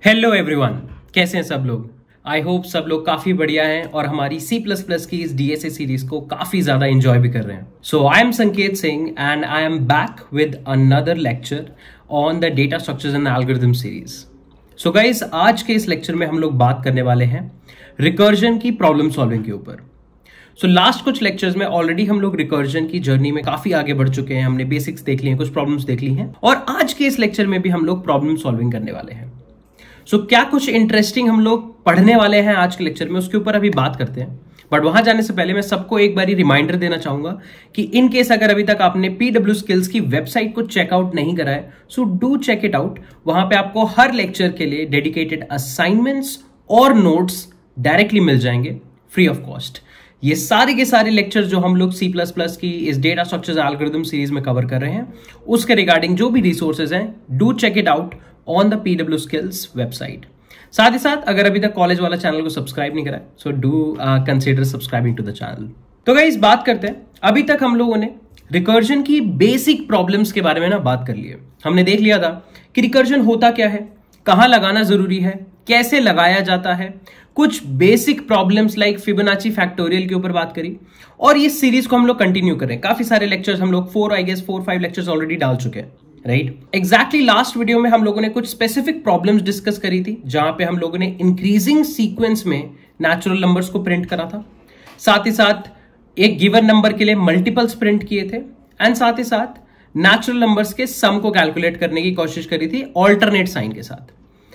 Hello everyone, कैसे हैं सब लोग। आई होप सब लोग काफी बढ़िया हैं और हमारी C++ की इस DSA सीरीज को काफी ज्यादा एंजॉय भी कर रहे हैं। So I am Sanket Singh and I am back with another lecture on the data structures and algorithm series. So guys, आज के इस लेक्चर में हम लोग बात करने वाले हैं रिकर्जन की प्रॉब्लम सॉल्विंग के ऊपर। सो लास्ट कुछ लेक्चर्स में ऑलरेडी हम लोग रिकर्जन की जर्नी में काफी आगे बढ़ चुके हैं। हमने बेसिक्स देख लिए हैं, कुछ प्रॉब्लम्स देख ली हैं और आज के इस लेक्चर में भी हम लोग प्रॉब्लम सॉल्विंग करने वाले हैं। सो क्या कुछ इंटरेस्टिंग हम लोग पढ़ने वाले हैं आज के लेक्चर में, उसके ऊपर अभी बात करते हैं। बट वहां जाने से पहले मैं सबको एक बारी रिमाइंडर देना चाहूंगा कि इन केस अगर अभी तक आपने PW स्किल्स की वेबसाइट को चेकआउट नहीं करा है, so do check it out. वहां पे आपको हर लेक्चर के लिए डेडिकेटेड असाइनमेंट्स और नोट्स डायरेक्टली मिल जाएंगे फ्री ऑफ कॉस्ट। ये सारे के सारे लेक्चर जो हम लोग C++ की इस डेटा स्ट्रक्चर्स एल्गोरिथम सीरीज में कवर कर रहे हैं, उसके रिगार्डिंग जो भी रिसोर्सेज हैं, do check it out on the PW skills website. साथ ही साथ अगर अभी तक कॉलेज वाला चैनल को सब्सक्राइब नहीं करा है, so do consider subscribing to the channel. तो गाइस, बात करते हैं। अभी तक हम लोगों ने रिकर्जन की बेसिक प्रॉब्लम्स के बारे में ना बात कर ली है। हमने देख लिया था कि रिकर्जन होता क्या है, कहां लगाना जरूरी है, कैसे लगाया जाता है, कुछ basic problems like Fibonacci factorial के ऊपर बात करी और ये सीरीज को हम लोग कंटिन्यू कर रहे हैं। काफी सारे लेक्चर्स हम लोग 4-5 लेक्चर्स ऑलरेडी डाल चुके हैं, राइट। एग्जैक्टली लास्ट वीडियो में हम लोगों ने कुछ स्पेसिफिक प्रॉब्लम्स डिस्कस करी थी, जहां पे हम लोगों ने इंक्रीजिंग सीक्वेंस में नेचुरल नंबर्स को प्रिंट करा था। साथ ही साथ एक गिवन नंबर के लिए मल्टीपल्स प्रिंट किए थे एंड साथ ही साथ नेचुरल नंबर्स के सम को कैलकुलेट करने की कोशिश करी थी ऑल्टरनेट साइन के साथ।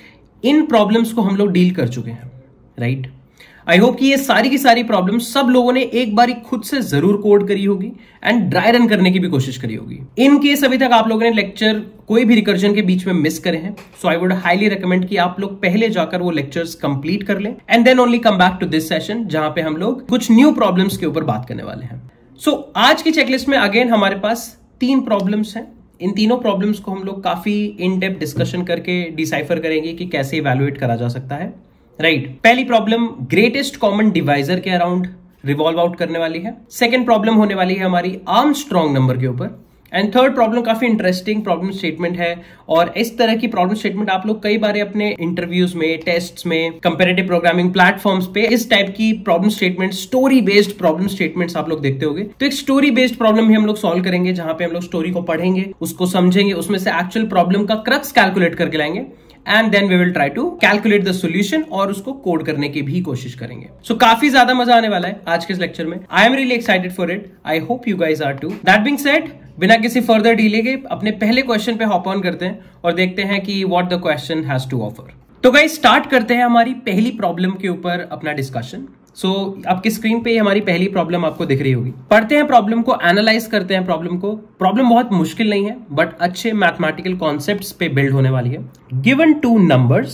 इन प्रॉब्लम्स को हम लोग डील कर चुके हैं, राइट। आई होप कि ये सारी की सारी प्रॉब्लम सब लोगों ने एक बारी खुद से जरूर कोड करी होगी एंड ड्राई रन करने की भी कोशिश करी होगी। इन केस अभी तक आप लोगों ने लेक्चर कोई भी रिकर्जन के बीच में मिस करे हैं, so I would highly recommend कि आप लोग पहले जाकर वो लेक्चर्स कंप्लीट कर लें and then only come back to this session, जहां पे हम लोग कुछ न्यू प्रॉब्लम्स के ऊपर बात करने वाले हैं। सो आज की चेकलिस्ट में अगेन हमारे पास 3 प्रॉब्लम्स हैं। इन तीनों प्रॉब्लम्स को हम लोग काफी इन डेप्थ डिस्कशन करके डिसाइफर करेंगे कि कैसे इवैल्यूएट करा जा सकता है, राइट। पहली प्रॉब्लम ग्रेटेस्ट कॉमन डिवाइजर के अराउंड रिवॉल्व आउट करने वाली है। सेकंड प्रॉब्लम होने वाली है हमारी आर्मस्ट्रॉन्ग नंबर के ऊपर एंड थर्ड प्रॉब्लम काफी इंटरेस्टिंग प्रॉब्लम स्टेटमेंट है और इस तरह की प्रॉब्लम स्टेटमेंट आप लोग कई बार अपने इंटरव्यूज में, टेस्ट्स में, कंपैरेटिव प्रोग्रामिंग प्लेटफॉर्म्स पे इस टाइप की problem statement, story based problem statements आप लोग देखते होंगे। तो एक स्टोरी बेस्ड प्रॉब्लम भी हम लोग सॉल्व करेंगे, जहां पे हम लोग स्टोरी को पढ़ेंगे, उसको समझेंगे, उसमें से एक्चुअल प्रॉब्लम का क्रक्स कैलकुलेट करके लाएंगे and then we will try to calculate the solution और उसको कोड करने की भी कोशिश करेंगे। सो काफी ज्यादा मजा आने वाला है आज के इस लेक्चर में। I am really excited for it. I hope you guys are too. That being said, बिना किसी फर्दर डिले के अपने पहले क्वेश्चन पे हॉप ऑन करते हैं और देखते हैं कि what the question has to offer. तो गाइज, स्टार्ट करते हैं हमारी पहली प्रॉब्लम के ऊपर अपना डिस्कशन। सो आपकी स्क्रीन पे हमारी पहली प्रॉब्लम आपको दिख रही होगी। पढ़ते हैं प्रॉब्लम को, एनालाइज करते हैं प्रॉब्लम को। प्रॉब्लम बहुत मुश्किल नहीं है बट अच्छे मैथमेटिकल कॉन्सेप्ट्स पे बिल्ड होने वाली है। Given 2 numbers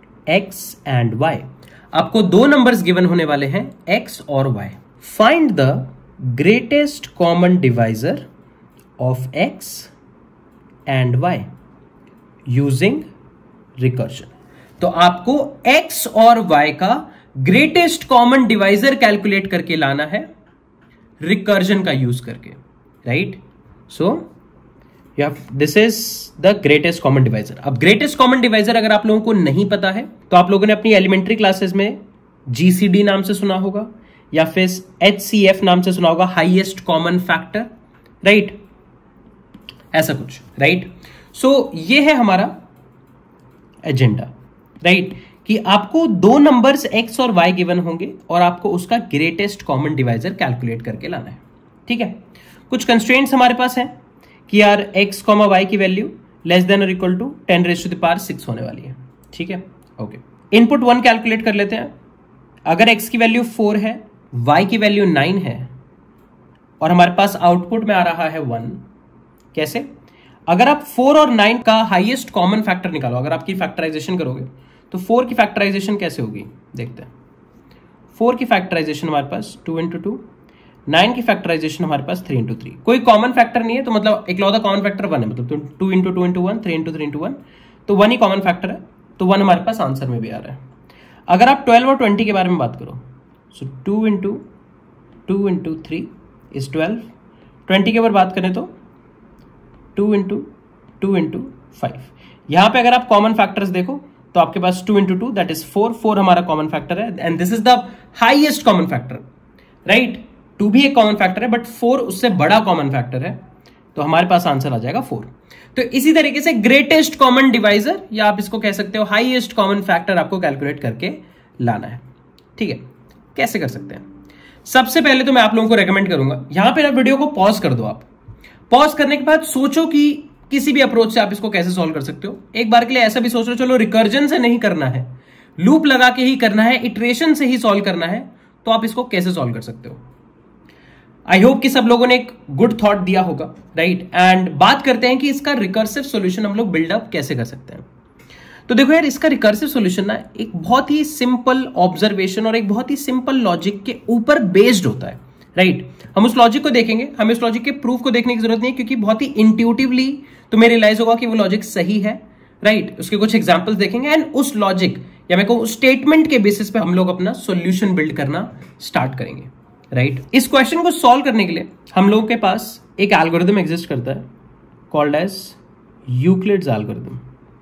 x and y, आपको 2 नंबर्स गिवन होने वाले हैं x और y। Find the greatest common divisor of x and y using recursion. तो आपको x और y का ग्रेटेस्ट कॉमन डिवाइजर कैलकुलेट करके लाना है रिकर्जन का यूज करके, right. So this is the greatest common divisor. अब ग्रेटेस्ट कॉमन डिवाइजर अगर आप लोगों को नहीं पता है तो आप लोगों ने अपनी एलिमेंट्री क्लासेस में GCD नाम से सुना होगा या फिर HCF नाम से सुना होगा, हाईएस्ट कॉमन फैक्टर, राइट, ऐसा कुछ, राइट। सो ये है हमारा एजेंडा, राइट, कि आपको 2 नंबर्स x और y गिवन होंगे और आपको उसका ग्रेटेस्ट कॉमन डिवाइजर कैलकुलेट करके लाना है, ठीक है। कुछ कंस्ट्रेंट्स हमारे पास हैं कि यार x, y की वैल्यू लेस देन और इक्वल टू 10⁶ होने वाली है, ठीक है, ओके। इनपुट 1 कैलकुलेट कर लेते हैं। अगर x की वैल्यू 4 है, y की वैल्यू 9 है और हमारे पास आउटपुट में आ रहा है 1, कैसे? अगर आप 4 और 9 का हाईएस्ट कॉमन फैक्टर निकालो, अगर आपकी फैक्टराइजेशन करोगे तो 4 की फैक्टराइजेशन कैसे होगी देखते हैं। 4 की फैक्टराइजेशन हमारे पास 2 × 2, 9 की फैक्टराइजेशन हमारे पास 3 × 3। कोई कॉमन फैक्टर नहीं है तो मतलब इकलौता कॉमन फैक्टर 1 है, मतलब 2 × 2 × 1, 3 × 3 × 1, तो 1 ही कॉमन फैक्टर है, तो 1 हमारे पास आंसर में भी आ रहा है। अगर आप 12 और 20 के बारे में बात करो, सो 2 × 2 × 3 इज 12। 20 के ऊपर बात करें तो 2 × 2 × 5। यहां पे अगर आप कॉमन फैक्टर्स देखो तो आपके पास 2 into 2 दैट इज 4, 4 हमारा कॉमन फैक्टर है and this is the highest common factor, right. 2 भी एक कॉमन फैक्टर है बट 4 उससे बड़ा कॉमन फैक्टर है, तो हमारे पास आंसर आ जाएगा 4। तो इसी तरीके से ग्रेटेस्ट कॉमन डिवाइजर या आप इसको कह सकते हो हाईएस्ट कॉमन फैक्टर आपको कैलकुलेट करके लाना है, ठीक है। कैसे कर सकते हैं? सबसे पहले तो मैं आप लोगों को रेकमेंड करूंगा, यहां पे ना वीडियो को पॉज कर दो। आप पॉज करने के बाद सोचो कि किसी भी अप्रोच से आप इसको कैसे सॉल्व कर सकते हो। एक बार के लिए ऐसा भी सोच लो, चलो रिकर्जन से नहीं करना है, लूप लगा के ही करना है, इटरेशन से ही सॉल्व करना है, तो आप इसको कैसे सॉल्व कर सकते हो। आई होप कि सब लोगों ने एक गुड थॉट दिया होगा, राइट। एंड बात करते हैं कि इसका रिकर्सिव सॉल्यूशन हम लोग बिल्डअप कैसे कर सकते हैं। तो देखो यार, इसका रिकर्सिव सॉल्यूशन ना एक बहुत ही सिंपल ऑब्जर्वेशन और एक बहुत ही सिंपल लॉजिक के ऊपर बेस्ड होता है, राइट। हम उस लॉजिक को देखेंगे, हमें उस लॉजिक के प्रूफ को देखने की जरूरत नहीं है, क्योंकि बहुत ही इंट्यूटिवली तुम्हें रियलाइज होगा कि वो लॉजिक सही है, राइट। उसके कुछ एग्जांपल्स देखेंगे एंड उस लॉजिक या मैं कहूं स्टेटमेंट के बेसिस पे हम लोग अपना सॉल्यूशन बिल्ड करना स्टार्ट करेंगे, राइट। इस क्वेश्चन को सॉल्व करने के लिए हम लोगों के पास एक एल्गोरिथम एग्जिस्ट करता है called as Euclid's algorithm,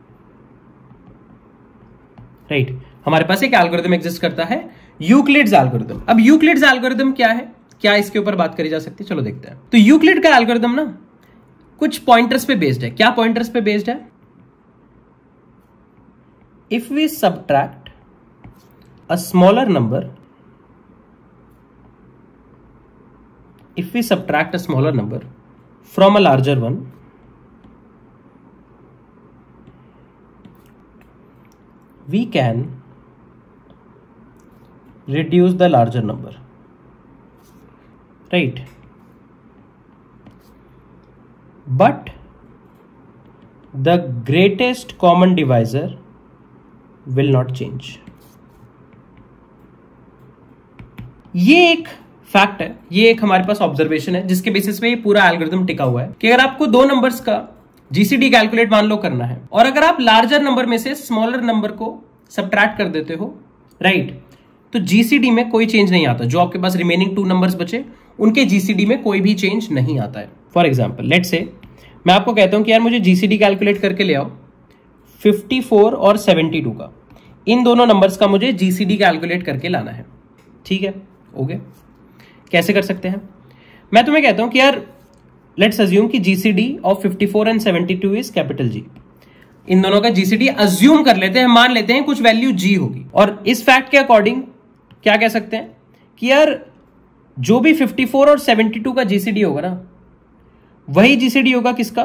right. हमारे पास एक एल्गोरिथम एग्जिस्ट करता है यूक्लिड्स एल्गोरिथम। अब यूक्लिड्स एल्गोरिथम क्या है, क्या इसके ऊपर बात करी जा सकती है, चलो देखते हैं। तो यूक्लिड का एल्गोरिथम ना कुछ पॉइंटर्स पे बेस्ड है। क्या पॉइंटर्स पे बेस्ड है? If we subtract a smaller number, if we subtract a smaller number from a larger one, we can reduce the larger number, right? But the greatest common divisor will not change. ये एक fact है, ये एक हमारे पास observation है जिसके basis पे ये पूरा एल्गोरिथम टिका हुआ है कि अगर आपको दो नंबर्स का जीसीडी कैलकुलेट मान लो करना है और अगर आप लार्जर नंबर में से स्मॉलर नंबर को सबट्रैक्ट कर देते हो, राइट, तो जीसीडी में कोई चेंज नहीं आता। जो आपके पास रिमेनिंग 2 नंबर्स बचे उनके जीसीडी में कोई भी चेंज नहीं आता है। फॉर एग्जाम्पल लेट्स से मैं आपको कहता हूं कि यार मुझे जीसीडी कैलकुलेट करके ले आओ 54 और 72 का, इन दोनों नंबर्स का मुझे जीसीडी कैलकुलेट करके लाना है, ठीक है, ओके। कैसे कर सकते हैं? मैं तुम्हें कहता हूं कि यार लेट्स अज्यूम कि GCD of 54 and 72 is capital G. इन दोनों का जीसीडी अज्यूम कर लेते हैं, मान लेते हैं कुछ वैल्यू जी होगी, और इस फैक्ट के अकॉर्डिंग क्या कह सकते हैं कि यार जो भी 54 और 72 का जीसीडी होगा ना, वही जीसीडी होगा किसका?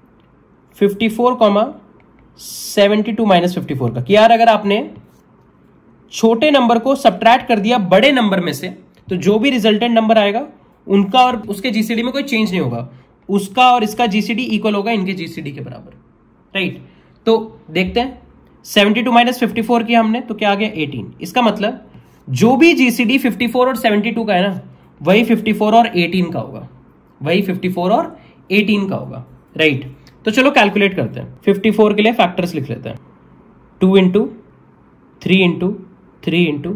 54, 72 माइनस 54 का। कि यार अगर आपने छोटे नंबर को सबट्रैक्ट कर दिया बड़े नंबर में से, तो जो भी रिजल्टेंट नंबर आएगा उनका और उसके जीसीडी में कोई चेंज नहीं होगा, उसका और इसका जीसीडी इक्वल होगा इनके जीसीडी के बराबर, राइट। तो देखते हैं 72 माइनस 54 किया हमने तो क्या आ गया 18। इसका मतलब जो भी जीसीडी 54 और 72 का है ना, वही 54 और 18 का होगा, वही 54 और 18 का होगा, राइट। तो चलो कैलकुलेट करते हैं। 54 के लिए फैक्टर्स लिख लेते हैं, 2 into 3 into 3 into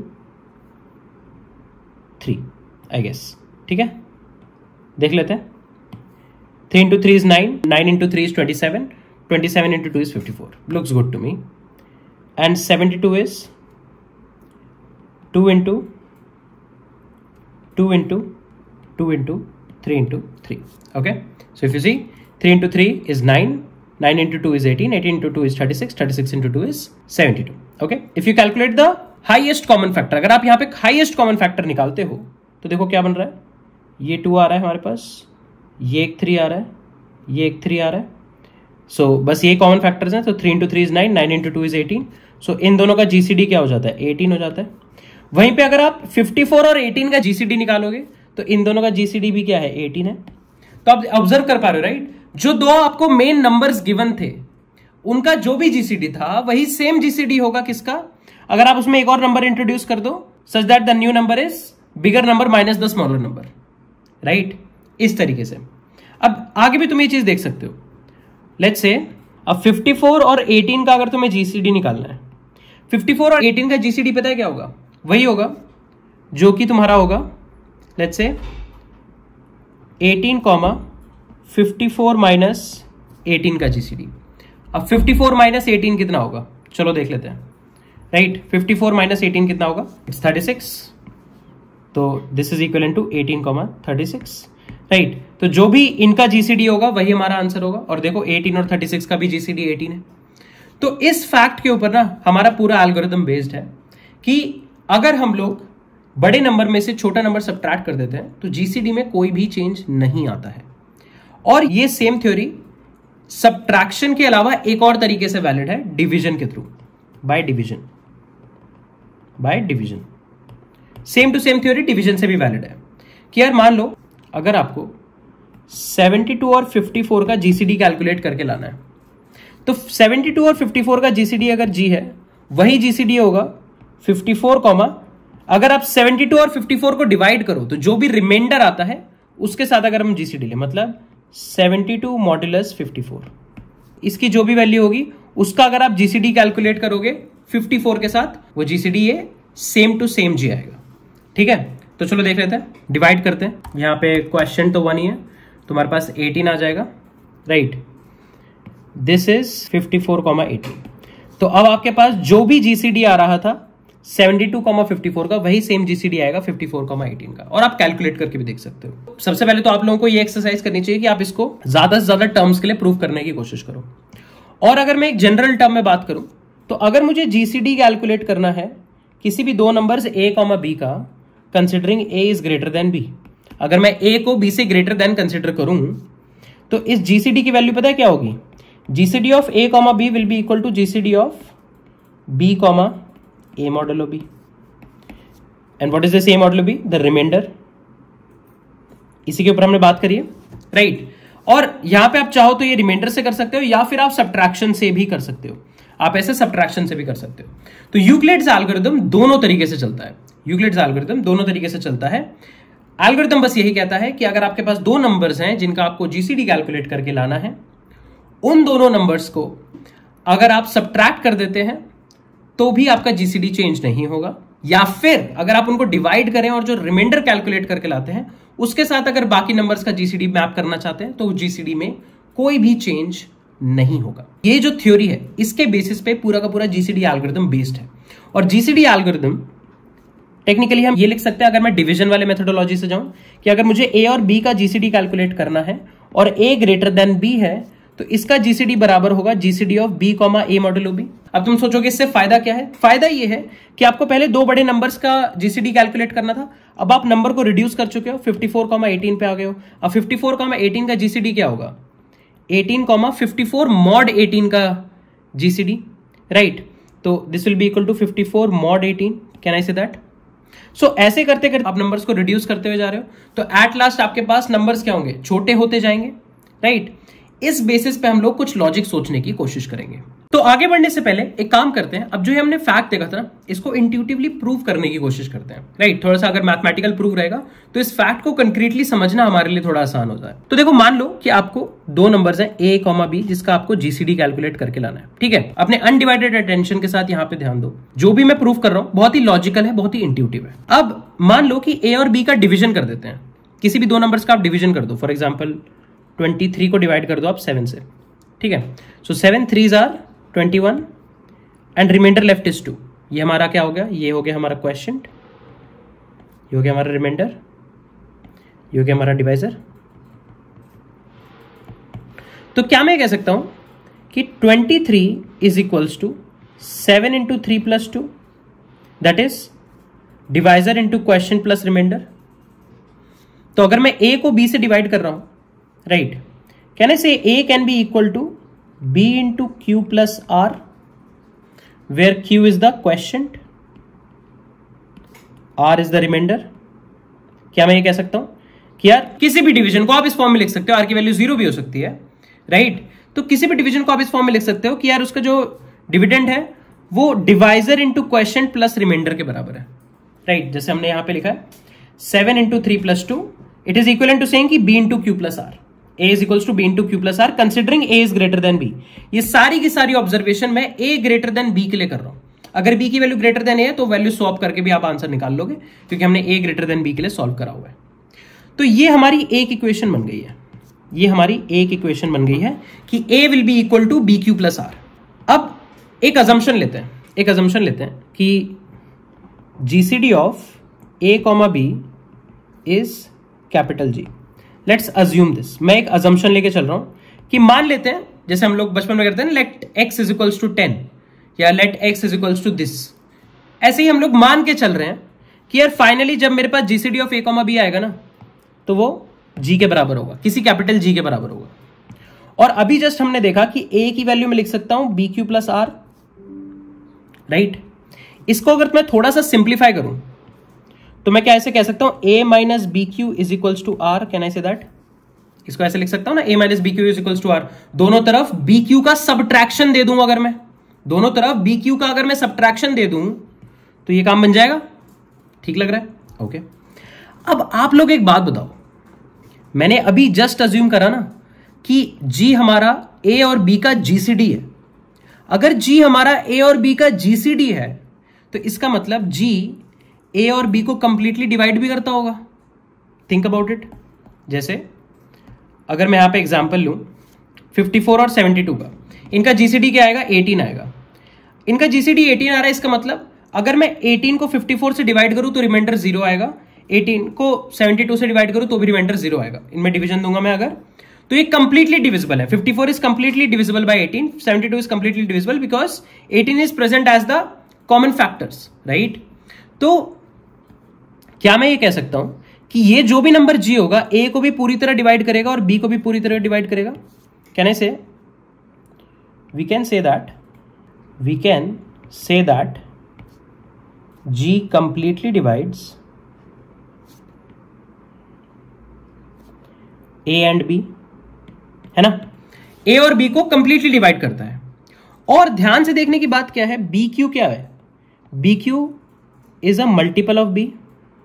3 I guess, ठीक है, देख लेते हैं। 3 into 3 is 9, 9 into 3 is 27, 27 into 2 is 54, looks good to me. And 72 is 2 into 2 into 2 into 3 into 3, okay. So if you see 3 into 3 is 9, 9 into 2 is 18, 18 into 2 is 36, 36 into 2 is 72. Okay? If you calculate the highest common factor, अगर आप यहाँ पे highest common factor निकालते हो तो देखो क्या बन रहा है, ये 2 आ रहा है हमारे पास, ये एक 3 आ रहा है, ये एक 3 आ रहा है। So बस ये कॉमन फैक्टर्स हैं, तो 3 into 3 is 9, 9 into 2 is 18. So इन दोनों का जीसीडी क्या हो जाता है, 18 हो जाता है। वहीं पे अगर आप 54 और 18 का जीसीडी निकालोगे तो इन दोनों का जीसीडी भी क्या है, 18 है। तो आप ऑब्जर्व कर पा रहे हो, राइट। जो दो आपको मेन नंबर्स गिवन थे उनका जो भी जीसीडी था वही सेम जीसीडी होगा किसका, अगर आप उसमें एक और नंबर इंट्रोड्यूस कर दो such that the new number is bigger number minus the smaller number, right. इस तरीके से अब आगे भी तुम ये चीज देख सकते हो। लेट्स से अब 54 और 18 का अगर तुम्हें जीसीडी निकालना है, 54 और 18 का जीसीडी पता है क्या होगा, वही होगा जो कि तुम्हारा होगा लेट्स से 18, 54 माइनस 18 का जीसीडी। अब 54 माइनस 18 कितना होगा, चलो देख लेते हैं, राइट। 54 माइनस 18 कितना होगा, इट्स 36, तो this is equal to 18,36, right. तो जो भी इनका जीसीडी होगा वही हमारा आंसर होगा। और देखो 18 और 36 का भी जीसीडी 18 है। तो इस फैक्ट के ऊपर ना हमारा पूरा एल्गोरिथम बेस्ड है कि अगर हम लोग बड़े नंबर में से छोटा नंबर सब्ट्रैक्ट कर देते हैं तो जीसीडी में कोई भी चेंज नहीं आता है। और ये सेम थ्योरी सब्ट्रैक्शन के अलावा एक और तरीके से वैलिड है, डिवीजन के through, by division. Same to same theory division से भी वैलिड है कि यार मान लो अगर आपको 72 और 54 का जीसीडी कैलकुलेट करके लाना है, तो 72 और 54 का जीसीडी अगर जी है वही जीसीडी होगा 54, अगर आप 72 और 54 को डिवाइड करो तो जो भी रिमाइंडर आता है उसके साथ अगर हम जीसीडी ले, मतलब 72 मॉड्यूलस 54, इसकी जो भी वैल्यू होगी उसका अगर आप जीसीडी कैलकुलेट करोगे 54 के साथ, वो जीसीडी ये सेम टू सेम जी आएगा। ठीक है, तो चलो देख लेते हैं, डिवाइड करते हैं। यहां पे क्वेश्चन तो 1 ही है, तुम्हारे पास 18 आ जाएगा, राइट। This is 54,18। तो अब आपके पास जो भी जीसीडी आ रहा था 72,54 का, वही सेम जीसीडी आएगा 54,18 का। और आप कैलकुलेट करके भी देख सकते हो। सबसे पहले तो आप लोगों को ये एक्सरसाइज करनी चाहिए कि आप इसको ज्यादा से ज्यादा टर्म्स के लिए प्रूव करने की कोशिश करो। और अगर मैं एक जनरल टर्म में बात करूं तो अगर मुझे जीसीडी कैलकुलेट करना है किसी भी दो नंबर्स a, b का, considering a is greater than b, अगर मैं a को b से ग्रेटर देन कंसिडर करूं तो इस जीसीडी की वैल्यू पता है क्या होगी, GCD of a, b will be equal to GCD of b, a modulo b। And what is the a modulo b, the remainder. इसी के ऊपर हमने बात करी है, राइट। और यहां पे आप चाहो तो ये रिमाइंडर से कर सकते हो या फिर आप सब्ट्रैक्शन से भी कर सकते हो, आप ऐसे सब्ट्रैक्शन से भी कर सकते हो। तो यूक्लिड्स एल्गोरिथम दोनों तरीके से चलता है, यूक्लिड्स एल्गोरिथम दोनों तरीके से चलता है। एल्गोरिथम बस यही कहता है कि अगर आपके पास दो नंबर्स हैं जिनका आपको जीसीडी कैलकुलेट करके लाना है, उन दोनों नंबर्स को अगर आप सब्ट्रैक्ट कर देते हैं तो भी आपका जीसीडी चेंज नहीं होगा, या फिर अगर आप उनको डिवाइड करें और जो रिमाइंडर कैलकुलेट करके लाते हैं उसके साथ अगर बाकी नंबर्स का जीसीडी मैप करना चाहते हैं तो जीसीडी में कोई भी चेंज नहीं होगा। ये जो थ्योरी है इसके बेसिस पे पूरा का पूरा जीसीडी एल्गोरिथम बेस्ड है। और जीसीडी एल्गोरिथम टेक्निकली हम ये लिख सकते हैं, अगर मैं डिवीजन वाले मेथोडोलॉजी से जाऊं, कि अगर मुझे ए और बी का जीसीडी कैलकुलेट करना है और ए ग्रेटर देन बी है तो इसका जीसीडी बराबर होगा GCD of B, a modulo B. अब तुम सोचोगे इससे फायदा क्या है? फायदा ये है कि आपको पहले दो बड़े नंबर्स का जीसीडी कैलकुलेट करना था, अब आप नंबर को रिड्यूस कर चुके हो, 54,18 पे आ गए हो। अब 54,18 का जीसीडी क्या होगा, 18,54 मॉड 18 का जीसीडी, राइट। तो this will be equal to 54 mod 18, can I say that? सो ऐसे करते करते आप नंबर्स को रिड्यूस करते हुए जा रहे हो, तो एट लास्ट आपके पास नंबर्स क्या होंगे, छोटे होते जाएंगे, राइट। इस बेसिस पे हम लोग कुछ लॉजिक सोचने की कोशिश करेंगे। तो आगे बढ़ने से पहले एक काम करते हैं, अब जो हमने फैक्ट देखा था इसको इंट्यूटिवली प्रूव करने की कोशिश करते हैं, राइट। थोड़ा सा अगर मैथमेटिकल प्रूव रहेगा तो इस फैक्ट को कंक्रीटली समझना हमारे लिए थोड़ा आसान होता है। तो देखो मान लो कि आपको दो नंबर्स हैं a, b, जिसका आपको जीसीडी कैलकुलेट करके लाना है, ठीक है। अपने अनडिवाइडेड अटेंशन के साथ यहाँ पे ध्यान दो, जो भी मैं प्रूव कर रहा हूँ बहुत ही लॉजिकल है, बहुत ही इंट्यूटिव है। अब मान लो कि a और b का डिविजन कर देते हैं, किसी भी दो नंबर्स का आप डिविजन कर दो। फॉर एग्जाम्पल 23 को डिवाइड कर दो आप 7 से, ठीक है। So 7 3s are 21 and remainder left is 2। ये हमारा क्या हो गया, ये हो गया हमारा क्वेश्चन, ये हो गया हमारा रिमाइंडर, ये हो गया हमारा डिवाइजर। तो क्या मैं कह सकता हूं कि 23 is equals to 7 into 3 plus 2, that is divisor into quotient plus remainder. तो अगर मैं a को b से डिवाइड कर रहा हूं, right, can I say a can be equal to b into q plus r, where q is the quotient, r is the remainder. क्या मैं ये कह सकता हूं कि यार किसी भी डिवीजन को आप इस फॉर्म में लिख सकते हो, r की वैल्यू 0 भी हो सकती है, राइट। तो किसी भी डिवीजन को आप इस फॉर्म में लिख सकते हो कि यार उसका जो डिविडेंड है वो divisor into quotient plus remainder के बराबर है, राइट। जैसे हमने यहां पे लिखा है 7 into 3 plus 2, it is equal to saying कि b into Q plus r, a is equals to b into q plus r considering a is greater than b। ये सारी की सारी ऑब्जर्वेशन मैं a greater than b के लिए कर रहा हूं। अगर b की वैल्यू ग्रेटर देन a है तो वैल्यू स्वैप करके भी आप आंसर निकाल लोगे, क्योंकि हमने a greater than b के लिए सॉल्व करा हुआ है। तो ये हमारी एक इक्वेशन बन गई है, ये हमारी एक इक्वेशन बन गई है कि a will be equal to bq plus r। अब एक अजम्पशन लेते हैं कि GCD of A comma B is capital G. Let's assume this. मैं एक अजम्पशन लेके चल रहा हूं कि मान लेते हैं, जैसे हम लोग बचपन में करते हैं, let X is equals to 10 या let X is equals to this. ऐसे ही हम लोग मान के चल रहे हैं कि यार फाइनली जब मेरे पास GCD of A comma B आएगा ना, तो वो जी के बराबर होगा, किसी कैपिटल जी के बराबर होगा। और अभी जस्ट हमने देखा कि ए की वैल्यू में लिख सकता हूं B Q plus R, right. इसको अगर मैं थोड़ा सा सिंप्लीफाई करूं तो मैं क्या ऐसे कह सकता हूं, a minus B Q is equals to R. Can I say that? इसको ऐसे लिख सकता हूं ना, a minus B Q is equals to R. दोनों तरफ बी क्यू का सबट्रैक्शन दे दूं, अगर मैं दोनों तरफ बी क्यू का अगर मैं सबट्रैक्शन दे दूं तो ये काम बन जाएगा। ठीक लग रहा है? ओके। अब आप लोग एक बात बताओ, मैंने अभी जस्ट अज्यूम करा ना कि g हमारा a और b का जीसीडी है। अगर g हमारा a और b का जीसीडी है तो इसका मतलब g a और b को कंप्लीटली डिवाइड भी करता होगा। Think about it. जैसे अगर मैं यहां पे एग्जांपल लूं 54 और 72 का, इनका जीसीडी क्या आएगा? 18 आएगा। इनका जीसीडी 18 आ रहा है, इसका मतलब अगर मैं 18 को 54 से डिवाइड करूं तो रिमाइंडर 0 आएगा, 18 को 72 से डिवाइड करूं तो भी रिमाइंडर 0 आएगा। इनमें डिवीजन दूंगा मैं अगर, तो ये कंप्लीटली डिविजिबल है। 54 is completely divisible by 18, 72 is completely divisible because 18 is present as the common factors, right. तो क्या मैं ये कह सकता हूं कि ये जो भी नंबर g होगा a को भी पूरी तरह डिवाइड करेगा और b को भी पूरी तरह डिवाइड करेगा? Can I say? We can say that g completely divides a and b, है ना। a और b को कंप्लीटली डिवाइड करता है। और ध्यान से देखने की बात क्या है, बी क्यू क्या है? B Q is a multiple of B.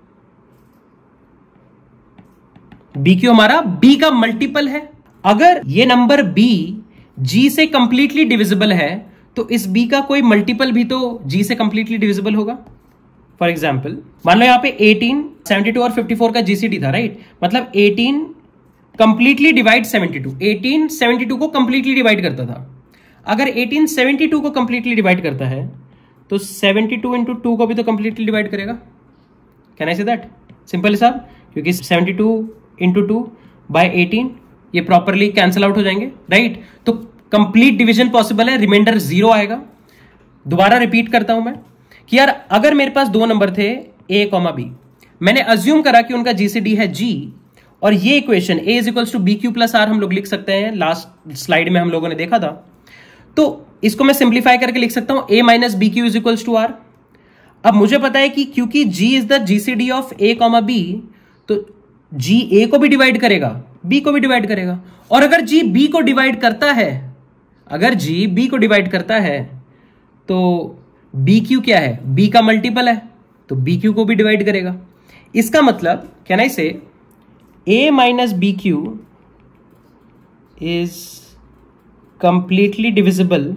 B Q हमारा b का मल्टीपल है। अगर ये नंबर b g से कंप्लीटली डिविजिबल है तो इस b का कोई मल्टीपल भी तो g से कंप्लीटली डिविजिबल होगा। फॉर एग्जाम्पल मान लो यहां पे 18, 72 और 54 का जीसीडी था, राइट। मतलब 18 कंप्लीटली डिवाइड 72, 18 72 को कंप्लीटली डिवाइड करता था। अगर 18 72 को कंप्लीटली डिवाइड करता है तो 72 इंटू 2 को भी तो कंप्लीटली डिवाइड करेगा। Can I say that? Simple हिसाब, क्योंकि 72 इंटू 2 बाय 18 ये प्रॉपरली कैंसिल आउट हो जाएंगे, राइट। तो कंप्लीट डिवीजन पॉसिबल है, रिमाइंडर 0 आएगा। दोबारा रिपीट करता हूं मैं कि यार अगर मेरे पास दो नंबर थे a कॉमा b, मैंने अज्यूम करा कि उनका जीसीडी है g, और ये equation a is equals to B Q plus R हम लोग लिख सकते हैं, लास्ट स्लाइड में हम लोगों ने देखा था। तो इसको मैं सिंप्लीफाई करके लिख सकता हूं a minus B Q is equals to R. अब मुझे पता है कि क्योंकि g is the GCD of a comma b, तो g a को भी डिवाइड करेगा, b को भी डिवाइड करेगा। और अगर g b को डिवाइड करता है, अगर g b को डिवाइड करता है तो b q क्या है? b का मल्टीपल है, तो b q को भी डिवाइड करेगा। इसका मतलब can I say a minus B Q is completely divisible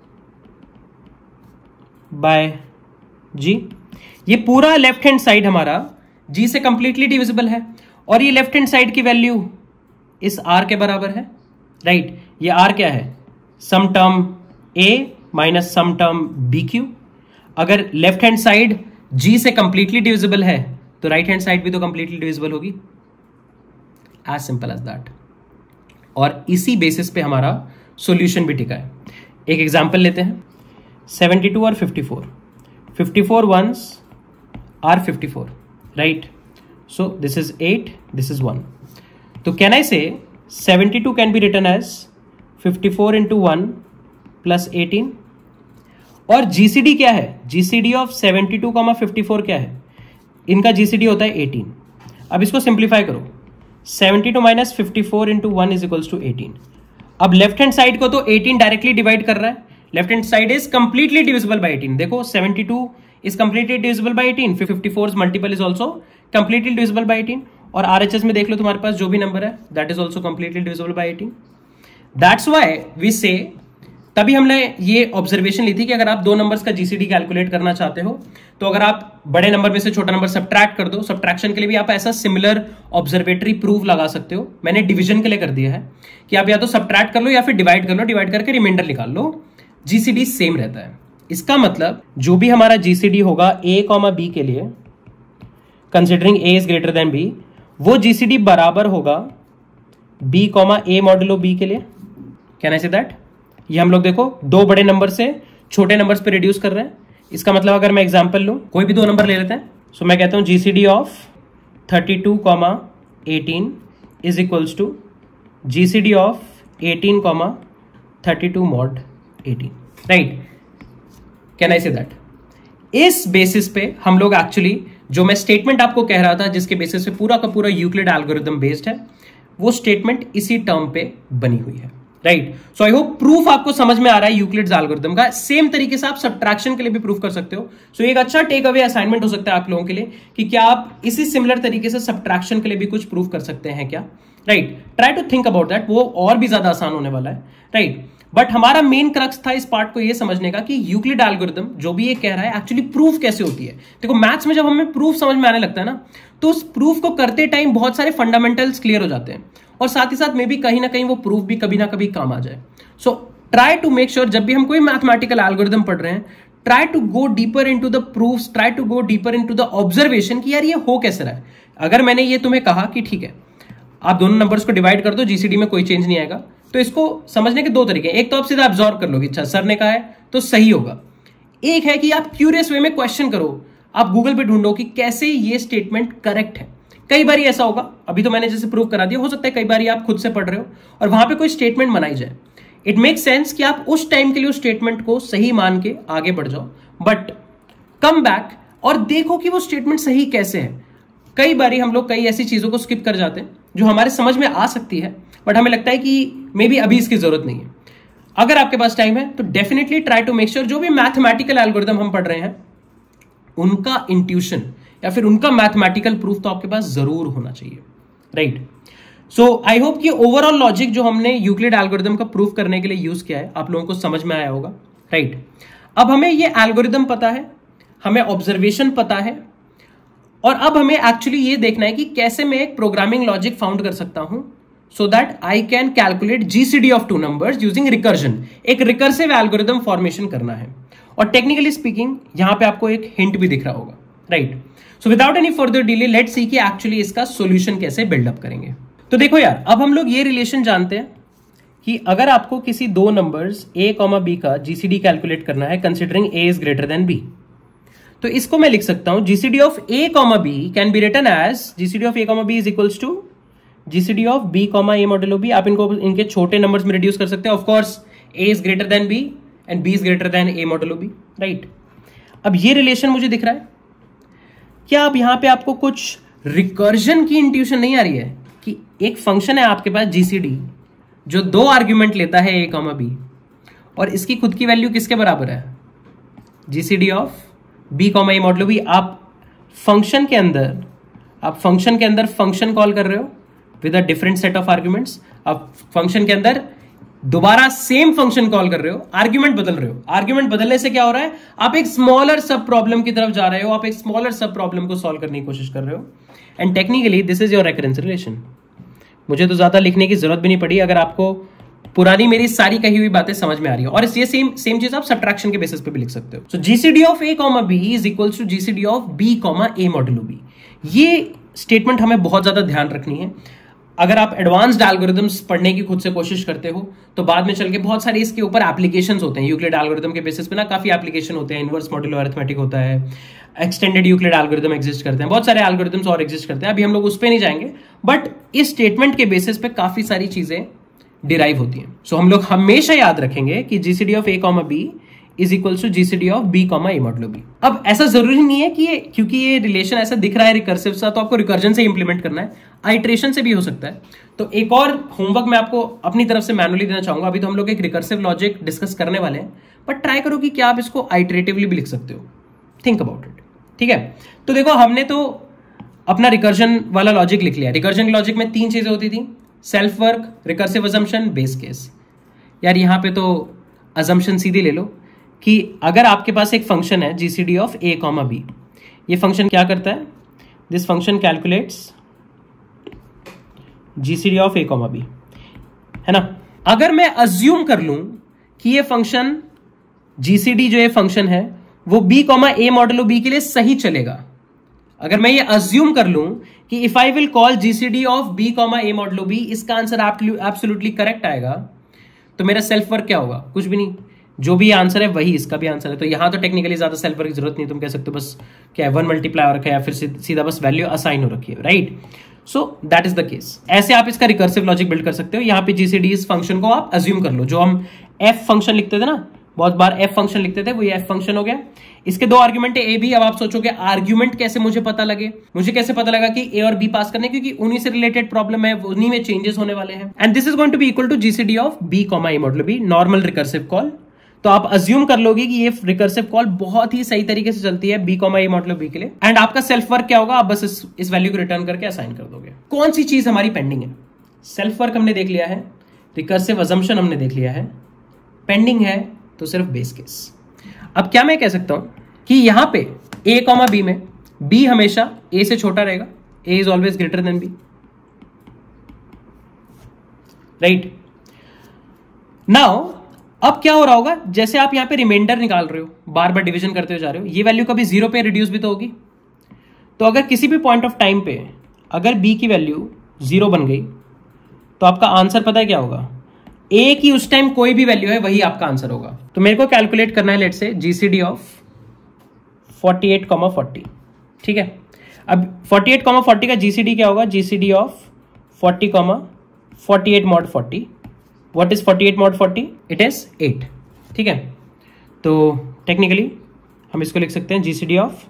by g। ये पूरा लेफ्ट हैंड साइड हमारा g से कंप्लीटली डिविजिबल है और ये लेफ्ट हैंड साइड की वैल्यू इस r के बराबर है, राइट। ये r क्या है? Some term a minus some term B Q. अगर लेफ्ट हैंड साइड g से कंप्लीटली डिविजिबल है तो राइट हैंड साइड भी तो कंप्लीटली डिविजिबल होगी। As simple as that. और इसी बेसिस पे हमारा सॉल्यूशन भी टिका है। एक एग्जांपल लेते हैं, 72 और 54, 54 ones are 54, right? So this is 8, this is 1. तो can I say 72 can be written as 54 into 1 plus 18? और GCD क्या है? GCD of 72, 54 क्या है? इनका GCD होता है 18। अब इसको सिंप्लीफाई करो, 72 minus 54 into 1 is equals to 18। अब लेफ्ट हैंड साइड को तो 18 डायरेक्टली डिवाइड कर रहा है, left hand side is completely divisible by 18। देखो 72 is completely divisible by 18, 54 multiple is also completely divisible by 18, और आरएचएस में देख लो तुम्हारे पास जो भी नंबर है that is also completely divisible by 18। That's why we say, तभी हमने ये ऑब्जर्वेशन ली थी कि अगर आप दो नंबर्स का जीसीडी कैलकुलेट करना चाहते हो तो अगर आप बड़े नंबर में से छोटा नंबर सब्ट्रैक्ट कर दो, सब्ट्रैक्शन के लिए भी आप ऐसा सिमिलर ऑब्जर्वेटरी प्रूफ लगा सकते हो। मैंने डिवीजन के लिए कर दिया है कि आप या तो सब्ट्रैक्ट कर लो या फिर डिवाइड कर लो, डिवाइड करके रिमाइंडर निकाल लो। जीसीडी सेम रहता है। इसका मतलब जो भी हमारा जीसीडी होगा ए कॉमा बी के लिए, considering A is greater than B, वो जीसीडी बराबर होगा बी कॉमा ए मॉडुलो बी के लिए। Can I say that? ये हम लोग देखो दो बड़े नंबर से छोटे नंबर्स पे रिड्यूस कर रहे हैं। इसका मतलब अगर मैं एग्जांपल लूं, कोई भी दो नंबर ले लेते हैं, सो मैं कहता हूं GCD of 32 comma 18 is equals to GCD of 18 comma 32 mod 18, right? Can I say that? इस बेसिस पे हम लोग एक्चुअली जो मैं स्टेटमेंट आपको कह रहा था, जिसके बेसिस पे पूरा का पूरा यूक्लिड एल्गोरिथम बेस्ड है, वो स्टेटमेंट इसी टर्म पे बनी हुई है, right? So I hope proof आपको समझ में आ रहा है यूक्लिड्स एल्गोरिथम का। सेम तरीके से आप सबट्रैक्शन के लिए भी प्रूफ कर सकते हो। सो एक अच्छा टेक अवे असाइनमेंट हो सकता है आप लोगों के लिए कि क्या आप इसी सिमिलर तरीके से सबट्रैक्शन के लिए भी कुछ प्रूफ कर सकते हैं क्या, right? Try to think about that, वो और भी ज्यादा आसान होने वाला है, राइट? बट हमारा मेन क्रक्स था इस पार्ट को ये समझने का कि यूक्लिड एल्गोरिथम जो भी ये कह रहा है एक्चुअली प्रूफ कैसे होती है। देखो मैथ्स में जब हमें प्रूफ समझ में आने लगता है ना, तो उस प्रूफ को करते टाइम बहुत सारे फंडामेंटल्स क्लियर हो जाते हैं, और साथ ही साथ मे भी कहीं ना कहीं वो प्रूफ भी कभी ना कभी काम आ जाए। So try to make sure जब भी हम कोई मैथमेटिकल एल्गोरिथम पढ़ रहे हैं, try to go deeper into the proofs, try to go deeper into the observation कि यार ये हो कैसे रहा है। अगर मैंने ये तुम्हें कहा कि ठीक है आप दोनों नंबर्स को डिवाइड कर दो, जीसीडी में कोई चेंज नहीं आएगा, तो इसको समझने के दो तरीके हैं। एक तो आप सीधा ऑब्जर्व कर लोगे, अच्छा सर ने कहा है तो सही होगा। एक है कि आप क्यूरियस वे में क्वेश्चन करो, आप गूगल पे ढूंढो कि कैसे ये स्टेटमेंट करेक्ट है। कई बार ऐसा होगा, अभी तो मैंने जैसे प्रूव करा दिया, हो सकता है कई बार आप खुद से पढ़ रहे हो और वहां पे कोई स्टेटमेंट बनाई जाए, इट मेक सेंस कि आप उस टाइम के लिए उस स्टेटमेंट को सही मान के आगे बढ़ जाओ, बट कम बैक और देखो कि वो स्टेटमेंट सही कैसे है। कई बार हम लोग कई ऐसी चीजों को स्किप कर जाते हैं जो हमारे समझ में आ सकती है, बट हमें लगता है कि मे बी अभी इसकी जरूरत नहीं है। अगर आपके पास टाइम है तो definitely try to make sure जो भी मैथमेटिकल एल्गोरिथम हम पढ़ रहे हैं उनका इंट्यूशन या फिर उनका मैथमेटिकल प्रूफ तो आपके पास जरूर होना चाहिए, राइट? सो आई होप कि ओवरऑल लॉजिक जो हमने यूक्लिड एल्गोरिथम का प्रूफ करने के लिए यूज किया है आप लोगों को समझ में आया होगा, राइट? अब हमें ये एल्गोरिथम पता है, हमें ऑब्जर्वेशन पता है, और अब हमें एक्चुअली ये देखना है कि कैसे मैं एक प्रोग्रामिंग लॉजिक फाउंड कर सकता हूं so that I can calculate GCD of two numbers using recursion। एक रिकर्सिव एल्गोरिथम फॉर्मेशन करना है, और टेक्निकली स्पीकिंग यहां पे आपको एक हिंट भी दिख रहा होगा, right? So without any further delay let's see कि एक्चुअली इसका सॉल्यूशन कैसे बिल्डअप करेंगे। तो देखो यार, अब हम लोग ये रिलेशन जानते हैं कि अगर आपको किसी दो नंबर्स a कॉमा b का GCD कैलकुलेट करना है considering a is greater than b, तो इसको मैं लिख सकता हूं GCD of a comma b can be written as GCD of a comma b is equals to GCD of b comma a modulo b। आप इनको इनके छोटे नंबर्स में रिड्यूस कर सकते हैं। Of course a is greater than b and b is greater than a modulo b, right? अब ये रिलेशन मुझे दिख रहा है। क्या अब यहां पे आपको कुछ रिकर्जन की इंट्यूशन नहीं आ रही है कि एक फंक्शन है आपके पास GCD जो दो आर्ग्यूमेंट लेता है a कॉमा b, और इसकी खुद की वैल्यू किसके बराबर है? GCD of b comma a modulo b। आप फंक्शन के अंदर फंक्शन कॉल कर रहे हो with a different set of arguments. आप फंक्शन के अंदर दोबारा सेम फंक्शन कॉल कर रहे हो, आर्ग्यूमेंट बदल रहे हो। आर्ग्यूमेंट बदलने से क्या हो रहा है? आप एक स्मॉलर सब प्रॉब्लम की तरफ जा रहे हो, आप एक स्मॉलर सब प्रॉब्लम को सॉल्व करने की कोशिश कर रहे हो, and technically this is your recurrence relation. मुझे तो ज्यादा लिखने की जरूरत भी नहीं पड़ी अगर आपको पुरानी मेरी सारी कही हुई बातें समझ में आ रही है, और ये सेम चीज आप सब्ट्रैक्शन के बेसिस पे भी लिख सकते हो। So GCD of a comma b is equals to GCD of b comma a modulo b। ये स्टेटमेंट हमें बहुत ज्यादा ध्यान रखनी है। अगर आप एडवांस्ड एल्गोरिथम्स पढ़ने की खुद से कोशिश करते हो तो बाद में चल के बहुत सारे इसके ऊपर एप्लीकेशंस होते हैं। यूक्लिड एल्गोरिथम के बेसिस पे ना काफी एप्लीकेशन होते हैं, इनवर्स मॉड्यूलो अरिथमेटिक होता है, एक्सटेंडेड यूक्लिड एल्गोरिथम एग्जिस्ट करते हैं, बहुत सारे एल्गोरिथम्स और एग्जिस्ट करते हैं। अभी हम लोग उस पर नहीं जाएंगे, बट इस स्टेटमेंट के बेसिस पे काफी सारी चीजें डिराइव होती हैं। सो हम लोग हमेशा याद रखेंगे कि GCD of a comma b is equals to GCD of b comma a modulo b। अब ऐसा जरूरी नहीं है कि क्योंकि ये रिलेशन ऐसा दिख रहा है रिकर्सिव सा तो आपको रिकर्जन से इंप्लीमेंट करना है, आइट्रेशन से भी हो सकता है। तो एक और होमवर्क मैं आपको अपनी तरफ से मैनुअली देना चाहूंगा। अभी तो हम लोग एक रिकर्सिव लॉजिक डिस्कस करने वाले हैं, बट ट्राई करो कि क्या आप इसको आइट्रेटिवली भी लिख सकते हो। थिंक अबाउट इट, ठीक है? तो देखो हमने तो अपना रिकर्जन वाला लॉजिक लिख लिया। रिकर्जन लॉजिक में तीन चीजें होती थी, self work, recursive assumption, base case. यार यहाँ पे तो अजम्पशन सीधी ले लो कि अगर आपके पास एक फंक्शन है GCD of a comma b, ये फंक्शन क्या करता है? This function calculates GCD of a comma b, है ना? अगर मैं अज्यूम कर लूं कि ये फंक्शन जीसीडी जो ये फंक्शन है वो बी कॉमा ए मॉडुलो बी के लिए सही चलेगा। अगर मैं ये अज्यूम कर लूं कि if I will call GCD of B comma A modulo B, इसका आंसर एब्सोल्युटली करेक्ट आएगा, तो मेरा सेल्फ वर्क क्या होगा? कुछ भी नहीं, जो भी आंसर है वही इसका भी आंसर है। तो यहां तो टेक्निकली ज्यादा सेल्फ वर्क की जरूरत नहीं, तुम कह सकते हो बस क्या है 1 मल्टीप्लाई हो रखा है या फिर सीधा बस वैल्यू असाइन हो रखी है, right? So that is the case. ऐसे आप इसका रिकर्सिव लॉजिक बिल्ड कर सकते हो। यहां पे जीसीडी इस फंक्शन को आप अज्यूम कर लो, जो हम एफ फंक्शन लिखते थे ना, बहुत बार एफ फंक्शन लिखते थे, वो ये एफ फंक्शन हो गया। इसके 2 आर्ग्यूमेंट है ए बी। अब आप सोचोगे आर्ग्यूमेंट कैसे मुझे पता लगे? मुझे कैसे पता लगा कि ए और बी पास करने? क्योंकि उन्हीं से रिलेटेड प्रॉब्लम है, उन्हीं में चेंजेस होने वाले हैं। And this is going to be equal to GCD of B comma A modulo B, normal recursive call. तो आप अज्यूम कर लोगे कि ये रिकर्सिव कॉल बहुत ही सही तरीके से चलती है बी कॉमा ए मॉडुलो बी के लिए। एंड आपका सेल्फ वर्क क्या होगा? आप बस इस वैल्यू को रिटर्न करके असाइन कर दोगे। कौन सी चीज हमारी पेंडिंग है? सेल्फ वर्क हमने देख लिया है, रिकर्सिव अजम्पशन हमने देख लिया है, पेंडिंग है तो सिर्फ बेस केस। अब क्या मैं कह सकता हूं कि यहां पे a कॉमा बी में b हमेशा a से छोटा रहेगा, a is always greater than b, right? Now अब क्या हो रहा होगा, जैसे आप यहां पे रिमाइंडर निकाल रहे हो, बार बार डिवीजन करते हुए जा रहे हो, ये वैल्यू कभी 0 पे रिड्यूस भी तो होगी। तो अगर किसी भी पॉइंट ऑफ टाइम पे अगर b की वैल्यू 0 बन गई तो आपका आंसर पता है क्या होगा? a की उस टाइम कोई भी वैल्यू है वही आपका आंसर होगा। तो मेरे को कैलकुलेट करना है लेट से जीसीडी ऑफ 48,40, ठीक है? अब 48,40 का जीसीडी क्या होगा? GCD of 40,48 mod 40। What is 48 mod 40? It is 8, ठीक है? तो टेक्निकली हम इसको लिख सकते हैं जीसीडी ऑफ